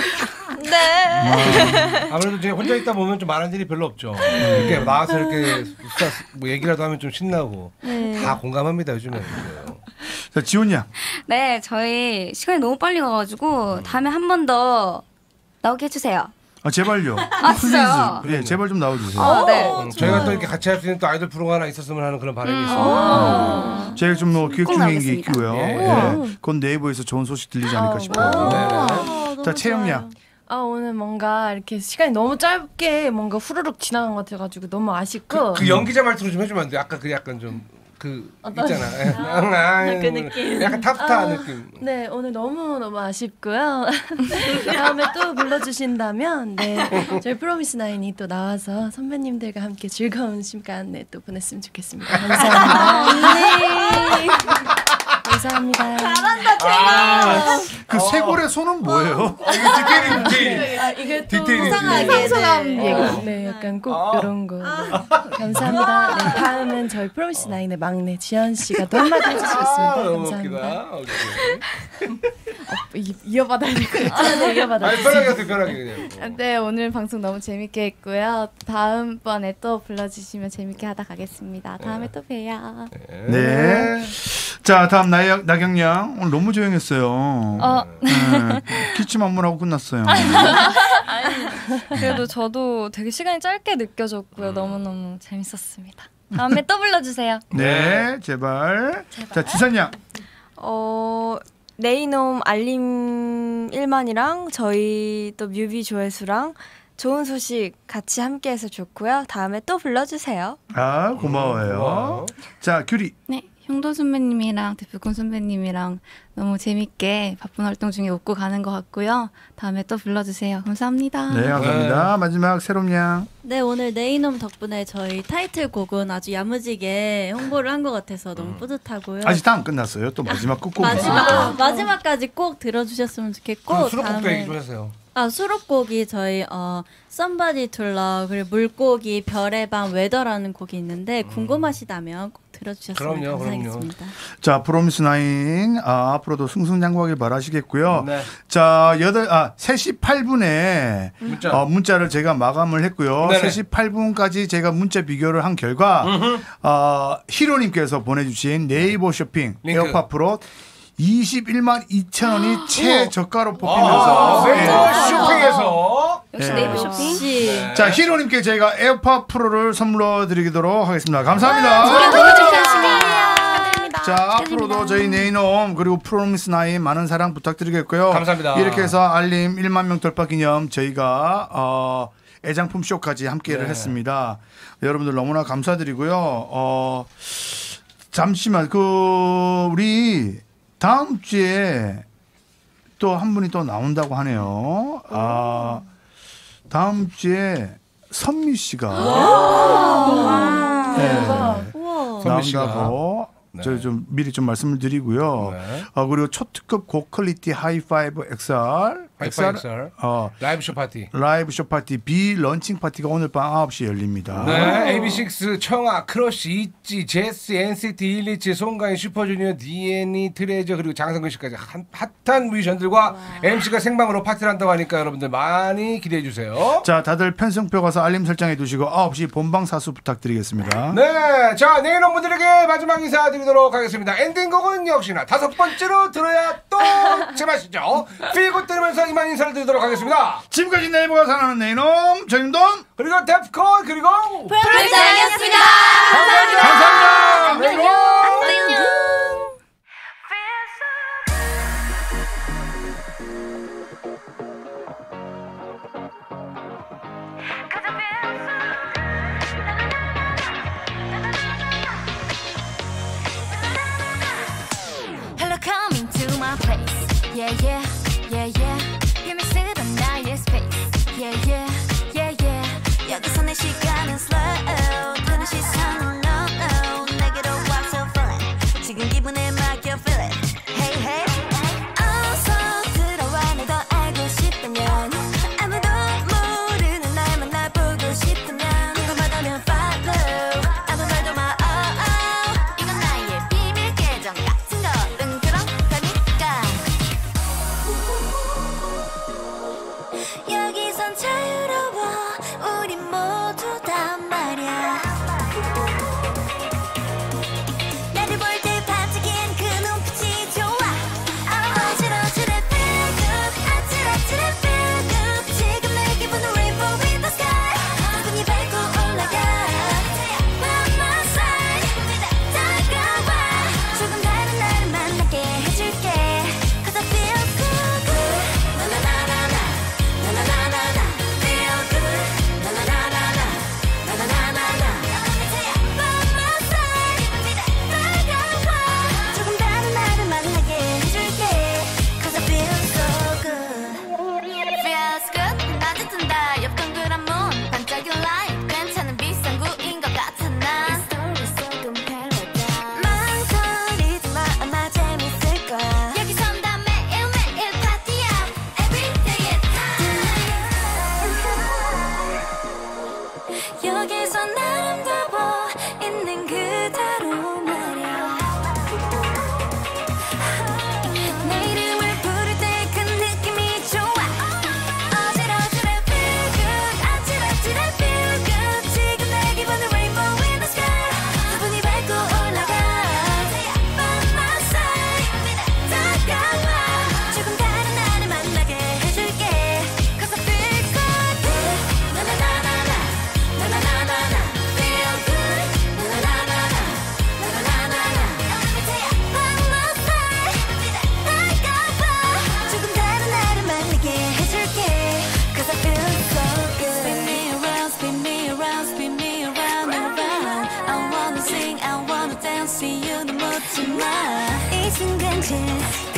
네. 아무래도 이제 혼자 있다 보면 좀 말할 일이 별로 없죠. 이렇게 나와서 이렇게 수다, 뭐 얘기라도 하면 좀 신나고 네. 다 공감합니다 요즘에. 자 지훈 양. 네, 저희 시간이 너무 빨리 가가지고 다음에 한 번 더 나오게 해주세요. 아 제발요. 아, 진짜요? 플리즈. 예, 제발 좀 나와주세요. 어, 네. 음, 저희가 또 이렇게 같이 할 수 있는 또 아이돌 프로가 하나 있었으면 하는 그런 바람이 음. 있어요. 제가 좀뭐 기획 꼭 중인 게 나오겠습니다. 있고요. 예. 예. 곧 네이버에서 좋은 소식 들리지 않을까 싶어요. 네. 자 채영 양. 아 오늘 뭔가 이렇게 시간이 너무 짧게 뭔가 후루룩 지나간 것 같아가지고 너무 아쉽고 그 연기자 말투로 좀 해주면 안 돼? 아까 그 약간 좀 그 어떤- 있잖아. 아, 그 느낌. 약간 탑스타 아, 느낌. 네 오늘 너무 너무 아쉽고요. 다음에 또 불러주신다면 네 저희 프로미스나인이 또 나와서 선배님들과 함께 즐거운 시간 네, 또 보냈으면 좋겠습니다. 감사합니다. 네. 감사합니다. 아, 그 쇄골의 손은 뭐예요? 아, 이거 디테일이 디테일. 아, 이게 또 디테일이 이상하게 소감 네, 얘기. 네, 약간 꼭 이런 거. 네. 감사합니다. 네, 다음은 저희 프로미스 나인의 막내 지연 씨가 또 한마디 해주시겠습니다. 아, 너무 감사합니다. 웃기다. 오케이. 이, 이어받아야 될 것 같아요. 아, 네, 이어받아. 아니 편하게 하세요, 편하게 그냥. 네, 오늘 방송 너무 재밌게 했고요. 다음번에 또 불러주시면 재밌게 하다 가겠습니다. 다음에 또 봬요. 네. 자 다음 나경 나경 양 오늘 너무 조용했어요. 어. 네. 기침 한 번 하고 끝났어요. 그래도 저도 되게 시간이 짧게 느껴졌고요. 너무너무 재밌었습니다. 다음에 또 불러주세요. 네, 제발. 자 지선 양. 어 네이놈 알림 일만이랑 저희 또 뮤비 조회수랑 좋은 소식 같이 함께해서 좋고요. 다음에 또 불러주세요. 아 고마워요. 고마워요. 자 규리. 네, 형도 선배님이랑 대표군 선배님이랑 너무 재밌게 바쁜 활동 중에 웃고 가는 것 같고요. 다음에 또 불러주세요. 감사합니다. 네 감사합니다. 마지막 새롬 양. 네, 오늘 네이놈 덕분에 저희 타이틀곡은 아주 야무지게 홍보를 한 것 같아서 너무 뿌듯하고요. 아직 다 안 끝났어요. 또 마지막 끝곡. 마지막 마지막까지 꼭 들어주셨으면 좋겠고 수록곡도 얘기 좀 하세요. 아 수록곡이 저희 어 Somebody to Love 그리고 물고기 별의 밤 웨더라는 곡이 있는데 궁금하시다면 꼭 들어주셨으면 그럼요, 감사하겠습니다. 자 프로미스 나인 아, 앞으로도 승승장구하길 바라시겠고요. 네. 자 여덟 아 세 시 팔 분에 문자. 어, 문자를 제가 마감을 했고요. 네네. 세 시 팔 분까지 제가 문자 비교를 한 결과 어, 히로님께서 보내주신 네이버 쇼핑 링크. 에어팟 프로 이십일만 이천 원이 최저가로 아, 뽑히면서 네이버 예. 쇼핑에서 역시 네. 네이버 쇼핑. 혹시 자 히로님께 저희가 에어팟 프로를 선물로 드리도록 하겠습니다. 감사합니다. 자 앞으로도 저희 네이놈 그리고 프로미스 나인 많은 사랑 부탁드리겠고요. 감사합니다. 이렇게 해서 알림 일만 명 돌파 기념 저희가 어, 애장품 쇼까지 함께를 네. 했습니다. 여러분들 너무나 감사드리고요. 어, 잠시만 그 우리 다음 주에 또 한 분이 또 나온다고 하네요. 아 다음 주에 선미 씨가 네, 우와. 선미 씨가. 나온다고 네. 저 좀 미리 좀 말씀을 드리고요. 네. 어, 그리고 초특급 고퀄리티 하이파이브 엑스알, 하이파이브 엑스알. 어, 라이브 쇼 파티. 라이브 쇼 파티 B 런칭 파티가 오늘 밤 아홉 시에 열립니다. 네, 에이비식스, 청아, 크러쉬, 있지, 제스, 엔시티, 일리치, 송가인, 슈퍼주니어, 디엔이, 트레저 그리고 장성근 씨까지 한, 핫한 뮤지션들과 엠씨가 생방으로 파티를 한다고 하니까 여러분들 많이 기대해 주세요. 자, 다들 편성표 가서 알림 설정해 두시고 아홉 시 본방 사수 부탁드리겠습니다. 네, 자, 내일은 분들에게 마지막 인사드리도록 하겠습니다. 엔딩곡은 역시나 다섯 번째로 들어야 또 제맛이죠. 필고 때리면서 이만 인사를 드리도록 하겠습니다. 지금까지 네이버가 사랑하는 네이놈 전임돈 그리고 데프콘 그리고 프로미스나이였습니다. 감사합니다. 감사합니다. 네이놈. Hello, coming to my place. Yeah, yeah, yeah, yeah. 힘쓰던 나의 space. Yeah, yeah, yeah, yeah. 여기서 내 시간은 slow. 그런 시선은 no, no. 내게로 와서 feel it. 지금 기분에 맡겨 feel it. Hey, hey. 어서 들어와 널 더 알고 싶다면 아무도 모르는 날만 날 보고 싶다면 궁금하다면 follow. 아무 말도 마. Oh, oh. 이건 나의 비밀 계정 같은 거는 그런 거니까. 여기선 자유로워 우리 모두 다 말야. 나를 볼 때 반짝이는 그 눈빛이 좋아. 어지러지래 feel good. 아찔아찔해 feel good. 지금 내 기분은 rainbow in the sky. 눈이 밝고 올라가. By my side. 다가와. 조금 다른 나를 만나게 해줄게. Cause I feel good, good. 나나나나나. 나나나나나. Feel good. 나나나나나. 나나나나나. By my side. 다가와. 조금 다른 나를 만나게 해줄게. Cause I feel so good. Feels good. 낮에 뜬다. 옆 동그란 문. 반짝이 light. 괜찮은 비상구인 것 같아 난. 망설이지 마. 아마 재밌을 거야. 여기선 다 매일매일 파티야. Every day at time. 여기선 아름다워 있는 그대로 말야. 내 이름을 부를 때 그 느낌이 좋아. 어지러지래 feel good. 아찔아찔해 feel good. 지금 내 기분은 rainbow in the sky. 기분이 밝고 올라가. By my side. 다가와. 조금 다른 나를 만나게 해줄게. Cause I feel so good. 나나나나나. 나나나나나. Feel good. 나나나나나. 나나나나나. By my side. 다가와. 조금 다른 나를 만나게 해줄게. Cause I feel so good. Spin me around, spin me around, spin me around and around. I wanna sing, I wanna dance, see you 는 묻지 마. 이 순간 질